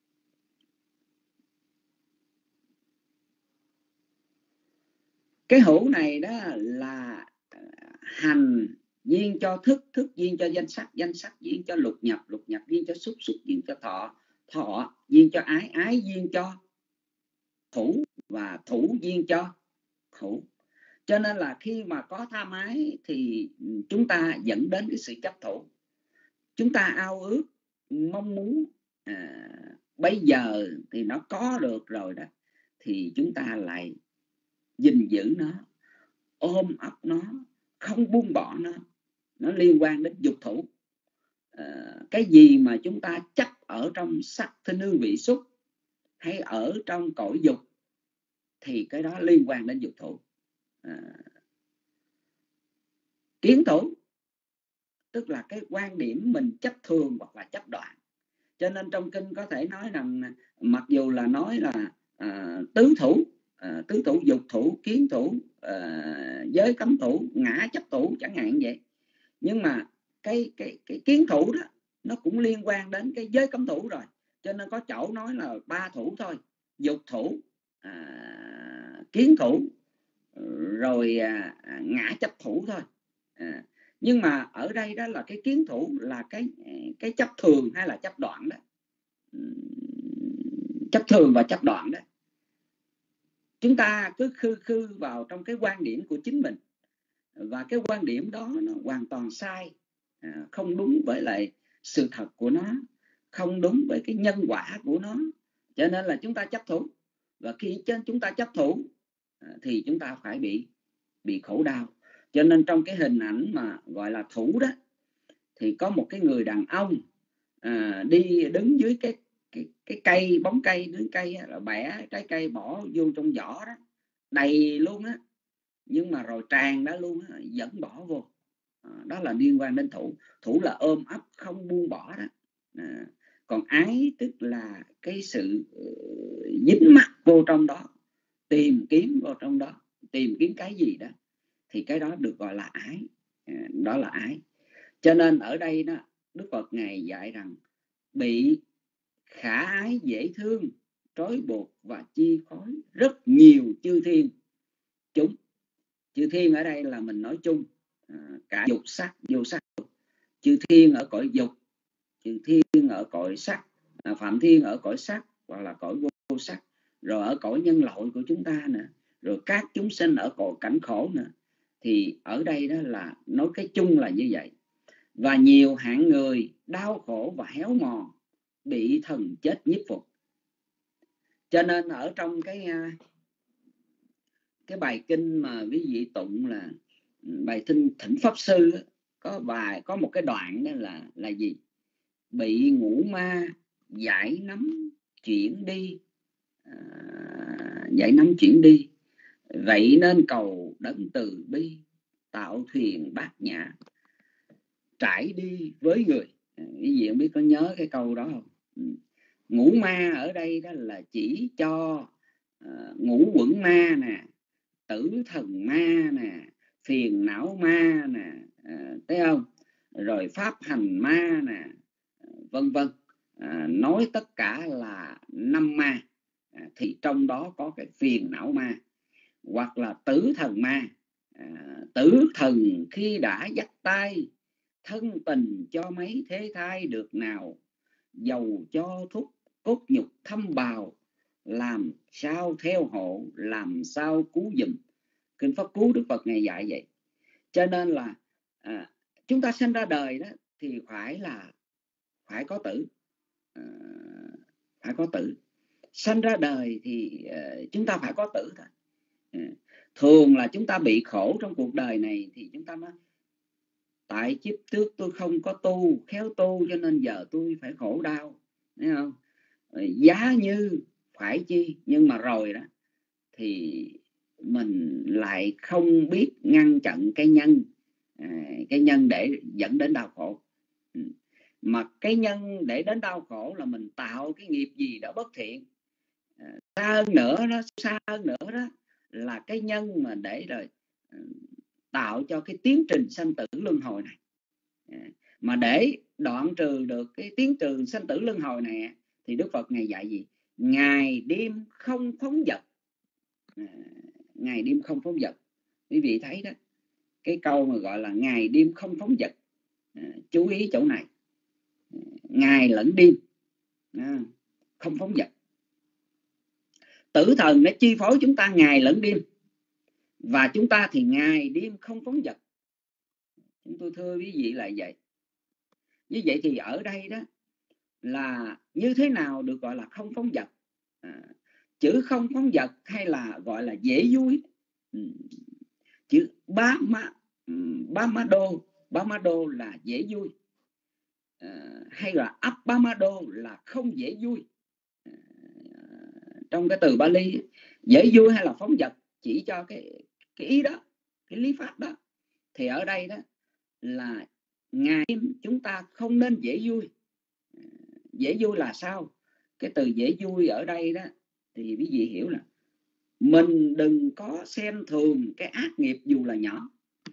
cái hữu này đó là hành duyên cho thức, thức duyên cho danh sắc, danh sắc duyên cho lục nhập, lục nhập duyên cho xúc, xúc duyên cho thọ, thọ duyên cho ái, ái duyên cho thủ, và thủ duyên cho khổ. Cho nên là khi mà có tham ái thì chúng ta dẫn đến cái sự chấp thủ. Chúng ta ao ước, mong muốn à, bây giờ thì nó có được rồi đó, thì chúng ta lại gìn giữ nó, ôm ấp nó, không buông bỏ nó. Nó liên quan đến dục thủ. À, cái gì mà chúng ta chấp ở trong sắc thinh hương vị xúc, hay ở trong cõi dục, thì cái đó liên quan đến dục thủ. À, kiến thủ tức là cái quan điểm mình chấp thường hoặc là chấp đoạn. Cho nên trong kinh có thể nói rằng mặc dù là nói là à, tứ thủ, à, tứ thủ, dục thủ, kiến thủ, à, giới cấm thủ, ngã chấp thủ chẳng hạn vậy, nhưng mà cái cái cái kiến thủ đó nó cũng liên quan đến cái giới cấm thủ rồi. Cho nên có chỗ nói là ba thủ thôi: dục thủ, à, kiến thủ rồi à, ngã chấp thủ thôi. À, nhưng mà ở đây đó là cái kiến thủ là cái cái chấp thường hay là chấp đoạn đó, chấp thường và chấp đoạn đó. Chúng ta cứ khư khư vào trong cái quan điểm của chính mình, và cái quan điểm đó nó hoàn toàn sai, à, không đúng với lại sự thật của nó, không đúng với cái nhân quả của nó, cho nên là chúng ta chấp thủ. Và khi chúng ta chấp thủ à, thì chúng ta phải bị bị khổ đau. Cho nên trong cái hình ảnh mà gọi là thủ đó, thì có một cái người đàn ông à, đi đứng dưới cái cái cái cây, bóng cây, đứng cây là bẻ trái cây bỏ vô trong vỏ đó đầy luôn á, nhưng mà rồi tràn đó luôn á, vẫn bỏ vô. À, đó là liên quan đến thủ. Thủ là ôm ấp không buông bỏ đó. À, còn ái tức là cái sự uh, dính mắc vô trong đó, tìm kiếm vào trong đó, tìm kiếm cái gì đó, thì cái đó được gọi là ái. À, đó là ái. Cho nên ở đây đó, Đức Phật Ngài dạy rằng bị khả ái dễ thương, trói buộc và chi phối rất nhiều chư thiên chúng. Chư thiên ở đây là mình nói chung, à, cả dục sắc, vô sắc. Chư thiên ở cõi dục, chư thiên ở cõi sắc, à, phạm thiên ở cõi sắc hoặc là cõi vô sắc, rồi ở cõi nhân loại của chúng ta nè, rồi các chúng sinh ở cõi cảnh khổ nè. Thì ở đây đó là nói cái chung là như vậy. Và nhiều hạng người đau khổ và héo mòn, bị thần chết nhiếp phục. Cho nên ở trong cái cái bài kinh mà quý vị tụng là bài thinh Thỉnh Pháp Sư, có bài có một cái đoạn đó là là gì? Bị ngũ ma giải nắm chuyển đi, à, giải nắm chuyển đi, vậy nên cầu đấng từ bi, tạo thuyền bát nhã, trải đi với người. Quý vị không biết có nhớ cái câu đó không? Ngũ ma ở đây đó là chỉ cho uh, ngũ quẩn ma nè, tử thần ma nè, phiền não ma nè, à, thấy không? Rồi pháp hành ma nè, vân vân. À, nói tất cả là năm ma, à, thì trong đó có cái phiền não ma hoặc là tử thần ma. À, tử thần khi đã dắt tay, thân tình cho mấy thế thai được nào, dầu cho thúc cốt nhục thâm bào, làm sao theo hộ, làm sao cứu giùm. Kinh Pháp Cú Đức Phật Ngài dạy vậy. Cho nên là à, chúng ta sinh ra đời đó thì phải là phải có tử, à, phải có tử. Sinh ra đời thì à, chúng ta phải có tử thôi. À, thường là chúng ta bị khổ trong cuộc đời này thì chúng ta nói tại kiếp trước tôi không có tu, khéo tu cho nên giờ tôi phải khổ đau, thấy không? Giá như phải chi, nhưng mà rồi đó thì mình lại không biết ngăn chặn cái nhân, à, cái nhân để dẫn đến đau khổ. Mà cái nhân để đến đau khổ là mình tạo cái nghiệp gì đó bất thiện. À, xa hơn nữa đó, xa hơn nữa đó là cái nhân mà để rồi tạo cho cái tiến trình sanh tử luân hồi này. À, mà để đoạn trừ được cái tiến trình sanh tử luân hồi này thì Đức Phật Ngài dạy gì? Ngày đêm không phóng dật. À, ngày đêm không phóng dật. Quý vị thấy đó, cái câu mà gọi là ngày đêm không phóng dật, à, chú ý chỗ này. À, ngày lẫn đêm, à, không phóng dật. Tử thần nó chi phối chúng ta ngày lẫn đêm, và chúng ta thì ngày đêm không phóng dật. Chúng tôi thưa quý vị là vậy. Như vậy thì ở đây đó là như thế nào được gọi là không phóng dật? À, chữ không phóng dật hay là gọi là dễ vui, chữ bá ma bá ma đô bá ma đô là dễ vui, à, hay là ấp bá ma đô là không dễ vui. À, trong cái từ Bali dễ vui hay là phóng dật chỉ cho cái cái ý đó, cái lý pháp đó. Thì ở đây đó là ngày đêm chúng ta không nên dễ vui. À, dễ vui là sao? Cái từ dễ vui ở đây đó thì quý vị hiểu là mình đừng có xem thường cái ác nghiệp dù là nhỏ.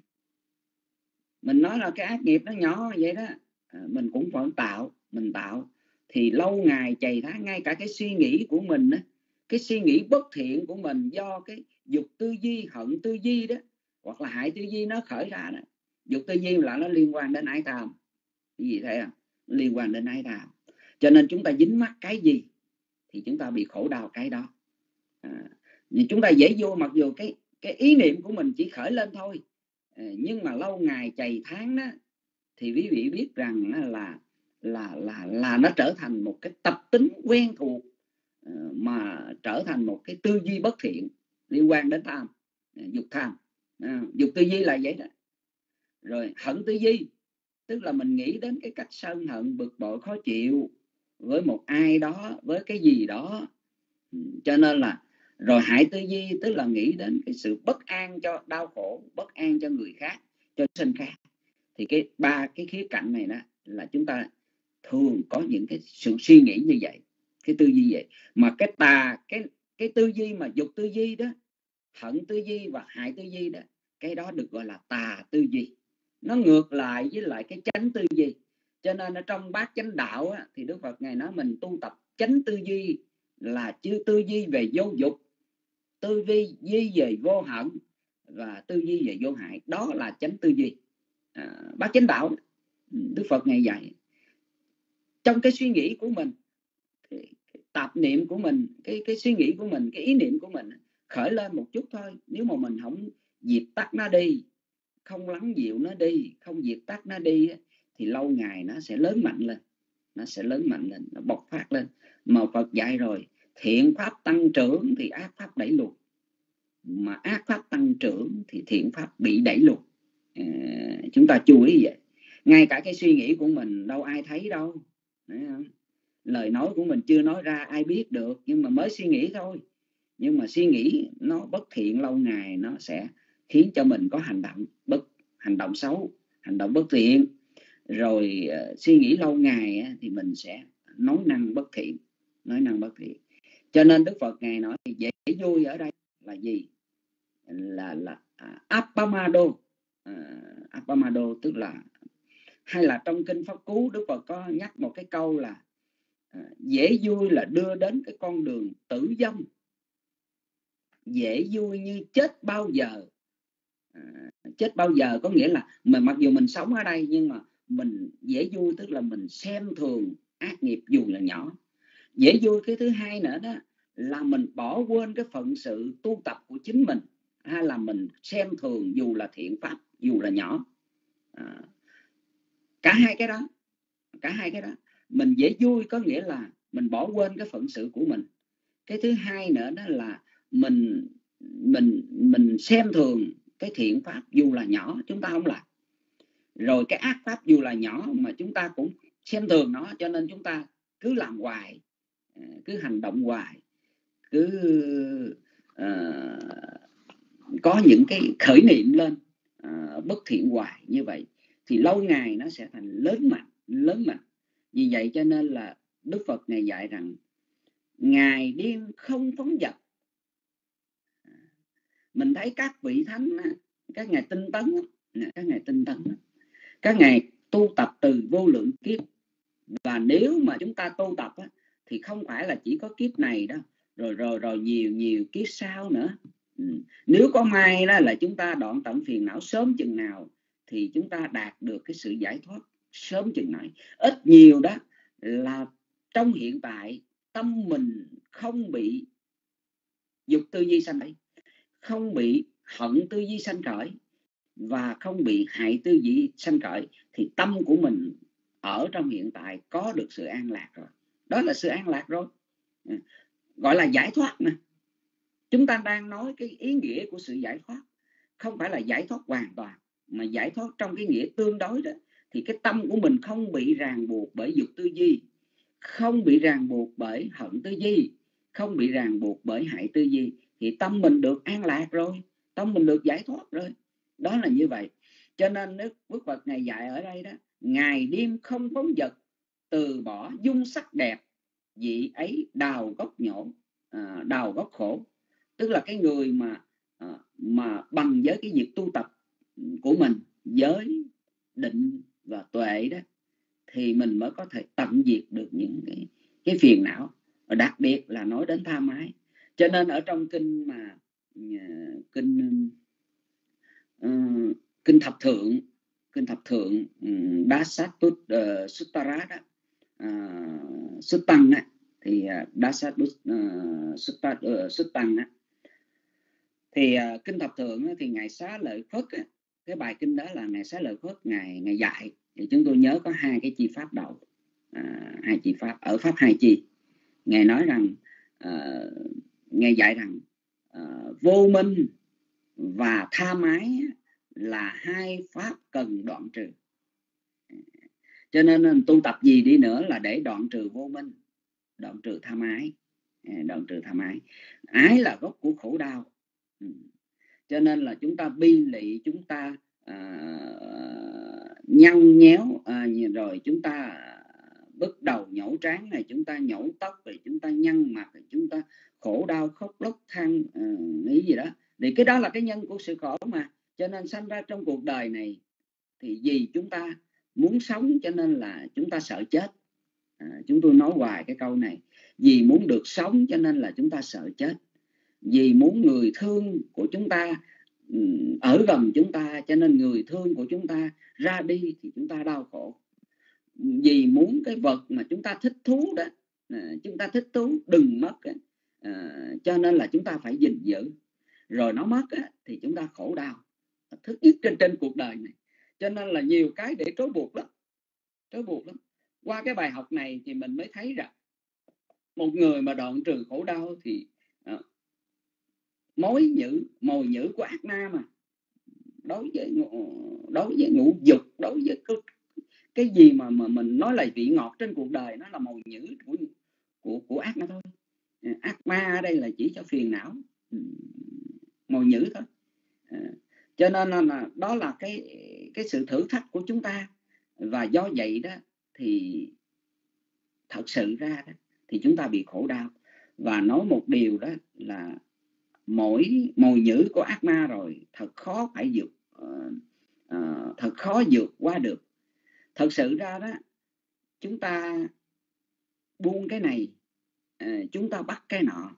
Mình nói là cái ác nghiệp nó nhỏ vậy đó, à, mình cũng phải tạo, mình tạo thì lâu ngày chày tháng, ngay cả cái suy nghĩ của mình đó, cái suy nghĩ bất thiện của mình do cái dục tư duy, hận tư duy đó, hoặc là hại tư duy nó khởi ra đó. Dục tư duy là nó liên quan đến ái tham, cái gì thấy không? Liên quan đến ái tham. Cho nên chúng ta dính mắc cái gì thì chúng ta bị khổ đau cái đó. À, chúng ta dễ vô, mặc dù cái cái ý niệm của mình chỉ khởi lên thôi, à, nhưng mà lâu ngày chày tháng đó thì quý vị biết rằng là là là là nó trở thành một cái tập tính quen thuộc, mà trở thành một cái tư duy bất thiện liên quan đến tham, dục tham. À, dục tư duy là vậy đó. Rồi hận tư duy, tức là mình nghĩ đến cái cách sân hận, bực bội, khó chịu với một ai đó, với cái gì đó. Cho nên là rồi hại tư duy, tức là nghĩ đến cái sự bất an, cho đau khổ, bất an cho người khác, cho sinh khác. Thì cái ba cái khía cạnh này đó là chúng ta thường có những cái sự suy nghĩ như vậy, cái tư duy vậy. Mà cái tà cái cái tư duy mà dục tư duy đó, hận tư duy và hại tư duy đó, cái đó được gọi là tà tư duy. Nó ngược lại với lại cái chánh tư duy. Cho nên ở trong bát chánh đạo á, thì Đức Phật Ngài nói mình tu tập chánh tư duy là chưa tư duy về vô dục, tư duy về vô hận và tư duy về vô hại. Đó là chánh tư duy. À, bát chánh đạo Đức Phật Ngài dạy trong cái suy nghĩ của mình, cái, cái tạp niệm của mình, cái, cái suy nghĩ của mình, cái ý niệm của mình khởi lên một chút thôi. Nếu mà mình không diệt tắt nó đi, không lắng dịu nó đi, không diệt tắt nó đi, thì lâu ngày nó sẽ lớn mạnh lên. Nó sẽ lớn mạnh lên, nó bộc phát lên. Mà Phật dạy rồi, thiện pháp tăng trưởng thì ác pháp đẩy lùi, mà ác pháp tăng trưởng thì thiện pháp bị đẩy lùi. À, chúng ta chú ý vậy. Ngay cả cái suy nghĩ của mình đâu ai thấy đâu. Đấy không? Lời nói của mình chưa nói ra ai biết được, nhưng mà mới suy nghĩ thôi. Nhưng mà suy nghĩ nó bất thiện lâu ngày nó sẽ khiến cho mình có hành động bất hành động xấu, hành động bất thiện. Rồi uh, suy nghĩ lâu ngày uh, thì mình sẽ nói năng bất thiện, nói năng bất thiện. Cho nên Đức Phật Ngài nói dễ vui ở đây là gì? Là là uh, appamado. Uh, appamado tức là, hay là trong kinh Pháp Cú Đức Phật có nhắc một cái câu là uh, dễ vui là đưa đến cái con đường tử vong, dễ vui như chết bao giờ. À, chết bao giờ có nghĩa là mà mặc dù mình sống ở đây nhưng mà mình dễ vui, tức là mình xem thường ác nghiệp dù là nhỏ. Dễ vui cái thứ hai nữa đó là mình bỏ quên cái phận sự tu tập của chính mình, hay là mình xem thường dù là thiện pháp dù là nhỏ. À, cả hai cái đó, cả hai cái đó mình dễ vui có nghĩa là mình bỏ quên cái phận sự của mình. Cái thứ hai nữa đó là mình mình mình xem thường cái thiện pháp dù là nhỏ chúng ta không làm, rồi cái ác pháp dù là nhỏ mà chúng ta cũng xem thường nó. Cho nên chúng ta cứ làm hoài, cứ hành động hoài, cứ uh, có những cái khởi niệm lên uh, bất thiện hoài như vậy, thì lâu ngày nó sẽ thành lớn mạnh, lớn mạnh. Vì vậy cho nên là Đức Phật này dạy rằng ngày đêm không phóng dật. Mình thấy các vị thánh, các ngài tinh tấn, các ngài tinh tấn, các ngài tu tập từ vô lượng kiếp. Và nếu mà chúng ta tu tập thì không phải là chỉ có kiếp này đó, rồi rồi rồi nhiều nhiều kiếp sau nữa. Ừ. Nếu có may đó là chúng ta đoạn tận phiền não sớm chừng nào thì chúng ta đạt được cái sự giải thoát sớm chừng này. Ít nhiều đó là trong hiện tại tâm mình không bị dục tư duy sanh khởi, không bị hận tư duy sanh khởi và không bị hại tư duy sanh khởi, thì tâm của mình ở trong hiện tại có được sự an lạc rồi. Đó là sự an lạc rồi, gọi là giải thoát nè. Chúng ta đang nói cái ý nghĩa của sự giải thoát, không phải là giải thoát hoàn toàn, mà giải thoát trong cái nghĩa tương đối đó. Thì cái tâm của mình không bị ràng buộc bởi dục tư duy, không bị ràng buộc bởi hận tư duy, không bị ràng buộc bởi hại tư duy, thì tâm mình được an lạc rồi, tâm mình được giải thoát rồi. Đó là như vậy. Cho nên nếu Đức Phật Ngài dạy ở đây đó, ngày đêm không phóng dật, từ bỏ dung sắc đẹp, vị ấy đào gốc nhổ, à, đào gốc khổ. Tức là cái người mà à, mà bằng với cái việc tu tập của mình, giới, định và tuệ đó, thì mình mới có thể tận diệt được những cái, cái phiền não. Và đặc biệt là nói đến tham ái. Cho nên ở trong kinh mà uh, kinh uh, kinh thập thượng kinh thập thượng um, Dasatut uh, Suttara đó, uh, Xuất Tăng á, thì uh, Dasatut uh, Sutta, uh, Xuất Tăng á, thì uh, kinh thập thượng á, thì ngài Xá Lợi Phất á, cái bài kinh đó là ngài Xá Lợi Phất ngài ngài dạy. Thì chúng tôi nhớ có hai cái chi pháp đầu, à, hai chi pháp ở pháp hai chi. Ngài nói rằng uh, ngài dạy rằng uh, vô minh và tha mái là hai pháp cần đoạn trừ. Cho nên tu tập gì đi nữa là để đoạn trừ vô minh, đoạn trừ tha mái, đoạn trừ tha mái. Ái là gốc của khổ đau. Cho nên là chúng ta bi lị, chúng ta uh, nhăn nhéo, uh, rồi chúng ta bứt đầu nhổ trán này, chúng ta nhổ tóc, rồi chúng ta nhăn mặt, rồi chúng ta khổ đau khóc lóc than uh, nghĩ gì đó. Thì cái đó là cái nhân của sự khổ mà. Cho nên sanh ra trong cuộc đời này thì vì chúng ta muốn sống cho nên là chúng ta sợ chết. À, chúng tôi nói hoài cái câu này. Vì muốn được sống cho nên là chúng ta sợ chết. Vì muốn người thương của chúng ta ở gần chúng ta cho nên người thương của chúng ta ra đi thì chúng ta đau khổ. Vì muốn cái vật mà chúng ta thích thú đó, à, chúng ta thích thú đừng mất, à, cho nên là chúng ta phải gìn giữ. Rồi nó mất á, thì chúng ta khổ đau thức nhất trên, trên cuộc đời này. Cho nên là nhiều cái để trói buộc lắm, trói buộc lắm. Qua cái bài học này thì mình mới thấy rằng một người mà đoạn trừ khổ đau thì uh, mối nhữ mồi nhữ của ác ma mà đối với đối với ngũ dục, đối với cái, cái gì mà mà mình nói là vị ngọt trên cuộc đời, nó là mồi nhữ của của của ác ma thôi. Ác ma ở đây là chỉ cho phiền não, mồi nhữ thôi. Uh, cho nên là đó là cái cái sự thử thách của chúng ta. Và do vậy đó thì thật sự ra đó thì chúng ta bị khổ đau. Và nói một điều đó là mỗi mồi nhữ của ác ma rồi thật khó phải vượt, uh, uh, thật khó vượt qua được. Thật sự ra đó chúng ta buông cái này, uh, chúng ta bắt cái nọ,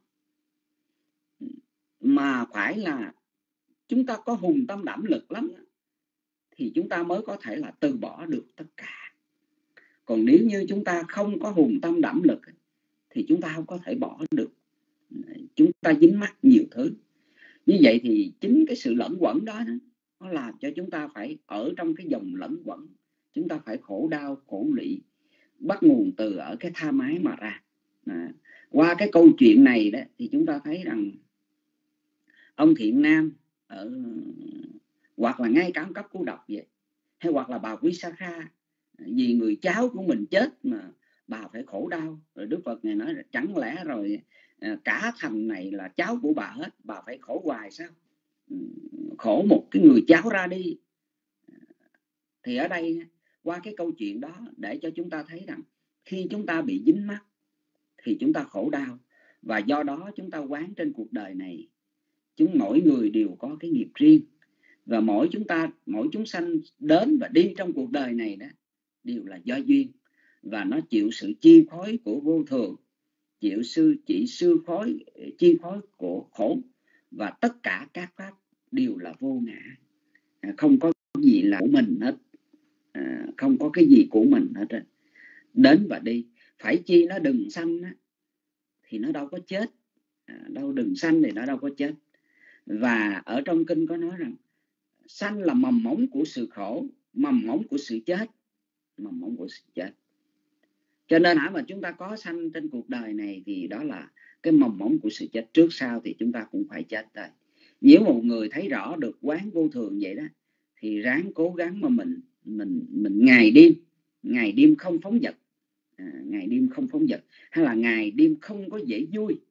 mà phải là chúng ta có hùng tâm đảm lực lắm thì chúng ta mới có thể là từ bỏ được tất cả. Còn nếu như chúng ta không có hùng tâm đảm lực thì chúng ta không có thể bỏ được. Chúng ta dính mắc nhiều thứ. Như vậy thì chính cái sự lẫn quẩn đó nó làm cho chúng ta phải ở trong cái dòng lẫn quẩn. Chúng ta phải khổ đau, khổ lụy, bắt nguồn từ ở cái tha mái mà ra. À, qua cái câu chuyện này đó thì chúng ta thấy rằng ông Thiện Nam ở hoặc là ngay cả cấp cô độc vậy, hay hoặc là bà Quý Sa Kha, vì người cháu của mình chết mà bà phải khổ đau. Rồi Đức Phật này nói là chẳng lẽ rồi cả thành này là cháu của bà hết, bà phải khổ hoài sao? Khổ một cái người cháu ra đi. Thì ở đây qua cái câu chuyện đó để cho chúng ta thấy rằng khi chúng ta bị dính mắc thì chúng ta khổ đau. Và do đó chúng ta quán trên cuộc đời này, chúng mỗi người đều có cái nghiệp riêng. Và mỗi chúng ta, mỗi chúng sanh đến và đi trong cuộc đời này đó đều là do duyên. Và nó chịu sự chi phối của vô thường, chịu sự chỉ sư phối, chi phối của khổ. Và tất cả các pháp đều là vô ngã, không có gì là của mình hết, à, không có cái gì của mình hết. Đến và đi, phải chi nó đừng sanh á, thì nó đâu có chết, à, đâu đừng sanh thì nó đâu có chết. Và ở trong kinh có nói rằng sanh là mầm mống của sự khổ, mầm mống của sự chết, mầm mống của sự chết. Cho nên hả mà chúng ta có sanh trên cuộc đời này thì đó là cái mầm mống của sự chết. Trước sau thì chúng ta cũng phải chết thôi. Nếu một người thấy rõ được quán vô thường vậy đó thì ráng cố gắng mà mình mình mình ngày đêm ngày đêm không phóng dật, à, ngày đêm không phóng dật, hay là ngày đêm không có dễ vui,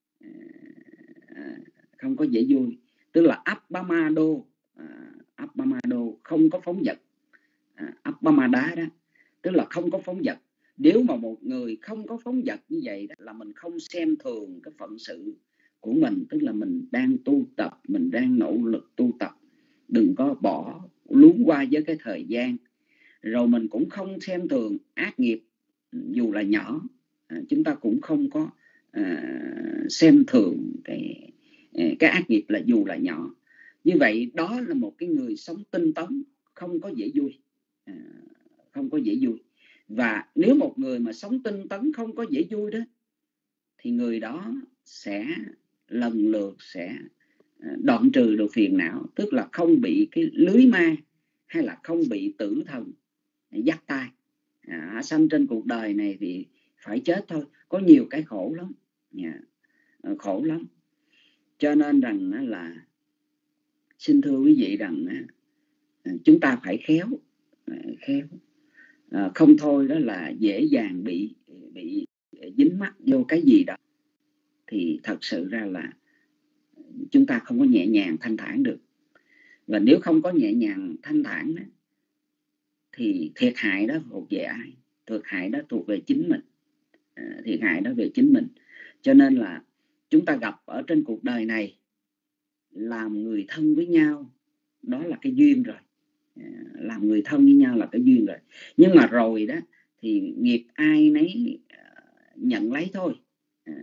à, không có dễ vui, tức là appamado, à, appamado không có phóng dật, à, appamada đó tức là không có phóng dật. Nếu mà một người không có phóng dật như vậy đó, là mình không xem thường cái phận sự của mình, tức là mình đang tu tập, mình đang nỗ lực tu tập, đừng có bỏ luống qua với cái thời gian. Rồi mình cũng không xem thường ác nghiệp dù là nhỏ, à, chúng ta cũng không có à, xem thường cái cái ác nghiệp là dù là nhỏ. Như vậy đó là một cái người sống tinh tấn, không có dễ vui, à, không có dễ vui. Và nếu một người mà sống tinh tấn không có dễ vui đó, thì người đó sẽ lần lượt sẽ đoạn trừ được phiền não, tức là không bị cái lưới ma hay là không bị tử thần dắt tay. À, sanh trên cuộc đời này thì phải chết thôi, có nhiều cái khổ lắm, yeah, khổ lắm. Cho nên rằng là xin thưa quý vị rằng chúng ta phải khéo, khéo, à, không thôi đó là dễ dàng bị bị dính mắc vô cái gì đó, thì thật sự ra là chúng ta không có nhẹ nhàng thanh thản được. Và nếu không có nhẹ nhàng thanh thản đó, thì thiệt hại đó thuộc về ai? Thiệt hại đó thuộc về chính mình, à, thiệt hại đó về chính mình. Cho nên là chúng ta gặp ở trên cuộc đời này, làm người thân với nhau đó là cái duyên rồi, à, làm người thân với nhau là cái duyên rồi. Nhưng mà rồi đó thì nghiệp ai nấy nhận lấy thôi, à,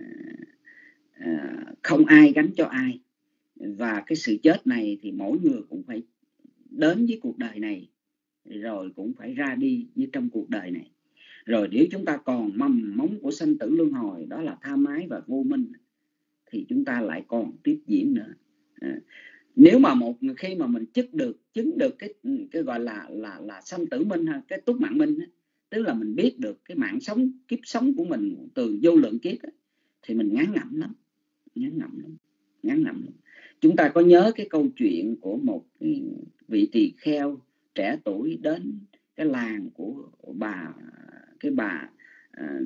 à, không ai gánh cho ai. Và cái sự chết này thì mỗi người cũng phải đến với cuộc đời này, rồi cũng phải ra đi như trong cuộc đời này. Rồi nếu chúng ta còn mầm móng của sanh tử luân hồi, đó là tham ái và vô minh, thì chúng ta lại còn tiếp diễn nữa. À, nếu mà một khi mà mình chứng được chứng được cái cái gọi là là là sanh tử minh ha, cái túc mạng minh, tức là mình biết được cái mạng sống kiếp sống của mình từ vô lượng kiếp, thì mình ngán ngẩm lắm, ngán ngẩm lắm, ngán ngẩm lắm. Chúng ta có nhớ cái câu chuyện của một cái vị tỳ kheo trẻ tuổi đến cái làng của bà cái bà uh,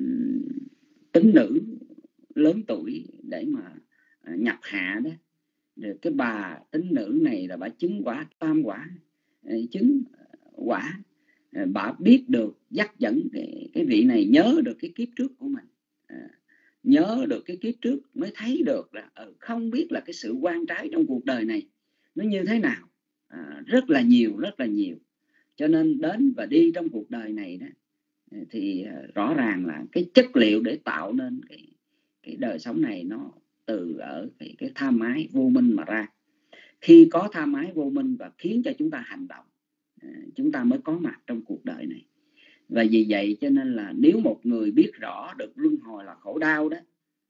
tín nữ lớn tuổi để mà uh, nhập hạ đó. Rồi cái bà tín nữ này là bà chứng quả tam quả, uh, chứng quả, uh, bà biết được dắt dẫn cái, cái vị này nhớ được cái kiếp trước của mình, uh, nhớ được cái kiếp trước, mới thấy được là uh, không biết là cái sự oan trái trong cuộc đời này nó như thế nào, uh, rất là nhiều, rất là nhiều. Cho nên đến và đi trong cuộc đời này đó, thì rõ ràng là cái chất liệu để tạo nên cái, cái đời sống này nó từ ở cái, cái tham ái vô minh mà ra. Khi có tham ái vô minh và khiến cho chúng ta hành động, chúng ta mới có mặt trong cuộc đời này. Và vì vậy cho nên là nếu một người biết rõ được luân hồi là khổ đau đó,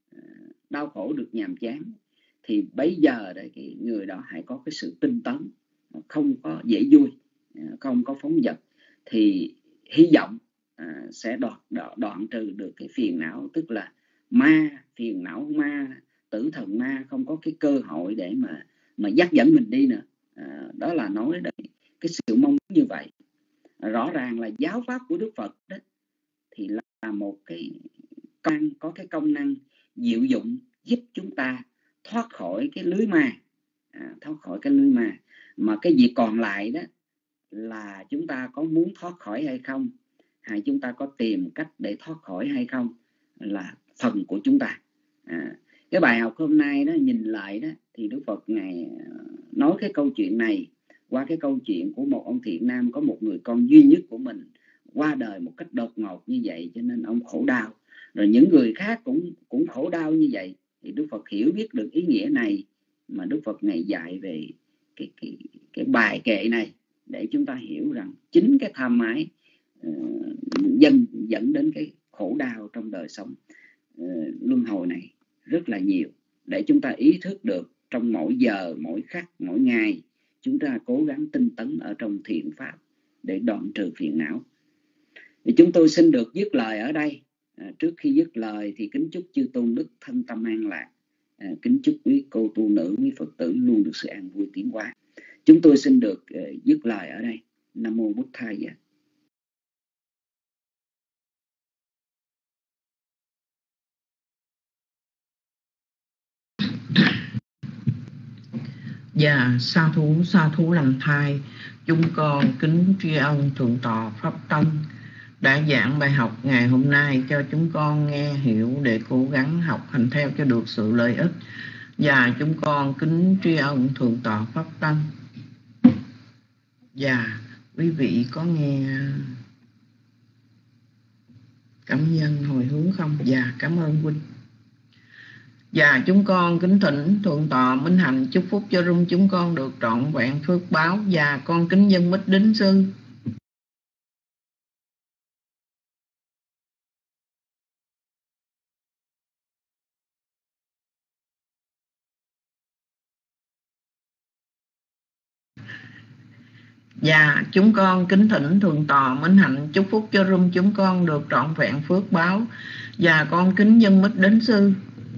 đau khổ được nhàm chán, thì bây giờ đấy, cái người đó hãy có cái sự tinh tấn, không có dễ vui, không có phóng dật, thì hy vọng à, sẽ đoạn, đoạn, đoạn trừ được cái phiền não, tức là ma, phiền não ma, tử thần ma không có cái cơ hội để mà mà dắt dẫn mình đi nữa. À, đó là nói đấy, cái sự mong như vậy. À, rõ ràng là giáo pháp của Đức Phật đó thì là một cái công, có cái công năng diệu dụng giúp chúng ta thoát khỏi cái lưới ma, à, thoát khỏi cái lưới ma. Mà cái việc còn lại đó là chúng ta có muốn thoát khỏi hay không, hay chúng ta có tìm cách để thoát khỏi hay không, là phần của chúng ta. À, cái bài học hôm nay đó, nhìn lại đó, thì Đức Phật Ngài nói cái câu chuyện này qua cái câu chuyện của một ông thiện nam có một người con duy nhất của mình qua đời một cách đột ngột như vậy, cho nên ông khổ đau. Rồi những người khác cũng cũng khổ đau như vậy. Thì Đức Phật hiểu biết được ý nghĩa này mà Đức Phật Ngài dạy về cái, cái, cái bài kệ này, để chúng ta hiểu rằng chính cái tham ái uh, dần dẫn đến cái khổ đau trong đời sống uh, luân hồi này rất là nhiều. Để chúng ta ý thức được trong mỗi giờ, mỗi khắc, mỗi ngày, chúng ta cố gắng tinh tấn ở trong thiện pháp để đoạn trừ phiền não. Thì chúng tôi xin được dứt lời ở đây. À, trước khi dứt lời thì kính chúc chư tôn đức thân tâm an lạc, à, kính chúc quý cô tu nữ, quý Phật tử luôn được sự an vui tiến hóa. Chúng tôi xin được uh, dứt lời ở đây. Nam mô Bụt Thaya. Dạ, sa thú, sa thú làm thai. Chúng con kính tri ân Thượng tọa Pháp Tông đã giảng bài học ngày hôm nay cho chúng con nghe hiểu để cố gắng học hành theo cho được sự lợi ích. Và chúng con kính tri ân Thượng tọa Pháp Tông. Và quý vị có nghe cảm nhân hồi hướng không? Dạ, cảm ơn huynh. Và chúng con kính thỉnh Thượng tọa Minh Hạnh chúc phúc cho rung chúng con được trọn vẹn phước báo. Và con kính dân mít đính sư. Và chúng con kính thỉnh Thượng tọa Minh Hạnh chúc phúc cho rung chúng con được trọn vẹn phước báo. Và con kính dân mít đính sư.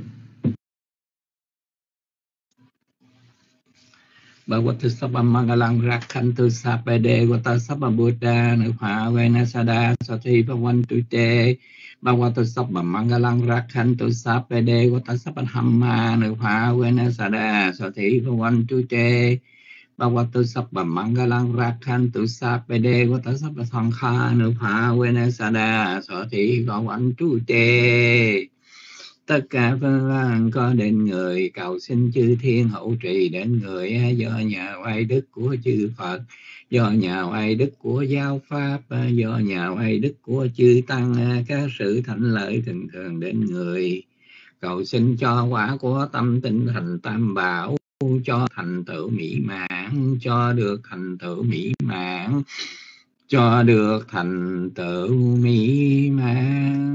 Bhagavata Sabba Mangalang Rakhantu Sapade Vata Sabba Buddha Nupha Venasada Sati Bhavantu Te Bhagavata Sabba Mangalang Rakhantu Sapade Vata Sabba Hamma Nupha Venasada Sati Bhavantu Te Bhagavata Sabba Mangalang Rakhantu Sapade Vata Sabba Sankha Nupha Venasada Sati Bhavantu Te. Tất cả vân vân có đến người cầu xin chư thiên hậu trì đến người do nhà oai đức của chư Phật, do nhà oai đức của giáo pháp, do nhà oai đức của chư tăng, các sự thạnh lợi thường thường đến người. Cầu xin cho quả của tâm tinh thành tam bảo, cho thành tựu mỹ mãn, cho được thành tựu mỹ mãn, cho được thành tựu mỹ mãn.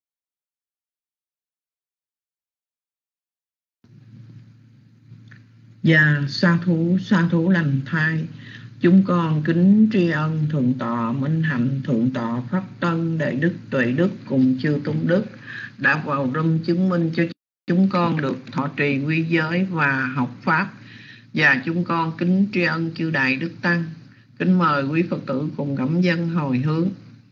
Và sa thú sa thú lành thai, chúng con kính tri ân Thượng tọa Minh Hạnh, Thượng tọa Pháp Tân, Đại đức Tuệ đức cùng chư tôn đức đã vào râm chứng minh cho chúng con được thọ trì quy giới và học pháp. Và chúng con kính tri ân chư Đại đức Tăng. Kính mời quý Phật tử cùng cảm dân hồi hướng.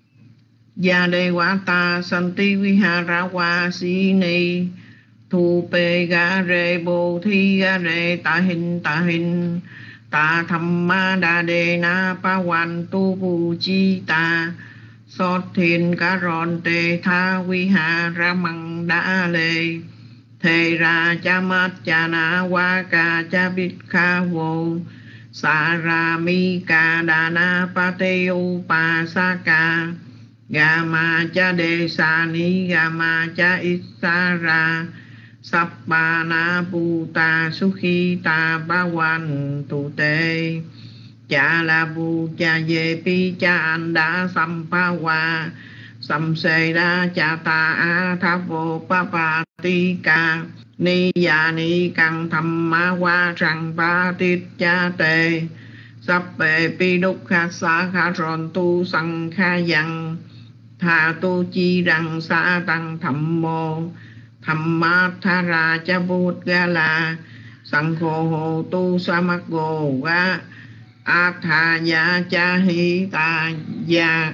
Gia đề quá ta santi vihara wa sini thu pe ga re bồ thi ga re ta hin ta hin ta tham ma đa đề na pa wan tu vu chi ta sot thiên ca ron te tha vi ha ra măng đa lê thề ra cha mát cha na wa ca cha bít kha vô sa ra mi ca đa na pa te u pa sa ca ga ma cha đề sa ni ga ma cha ít sa ra Sappa na puta sukhi ta ba wan tu te cha la bu cha ye pi cha an da sampa wa sam se da cha ta a tha vô pa pa ti ca ni ya ni căng tham ma wa sang pa ti cha te sappe pi đúc kha sa kha ron tu sang kha yang tha tu chi răng sa tăng tham mô tham ma tha ra cha bút ga la sang khô hồ tu sa mắc gồ ga a tha ya cha hi ta ya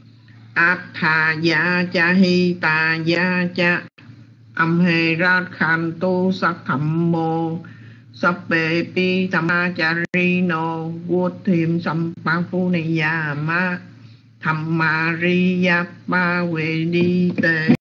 a tha ya cha hi ta ya cha âm hề ra khan tu sắc tham mô sắp bề pi tham ma cha ri no vua thêm sam pa phu ni ya ma tham ma ri ya pa we đi tê.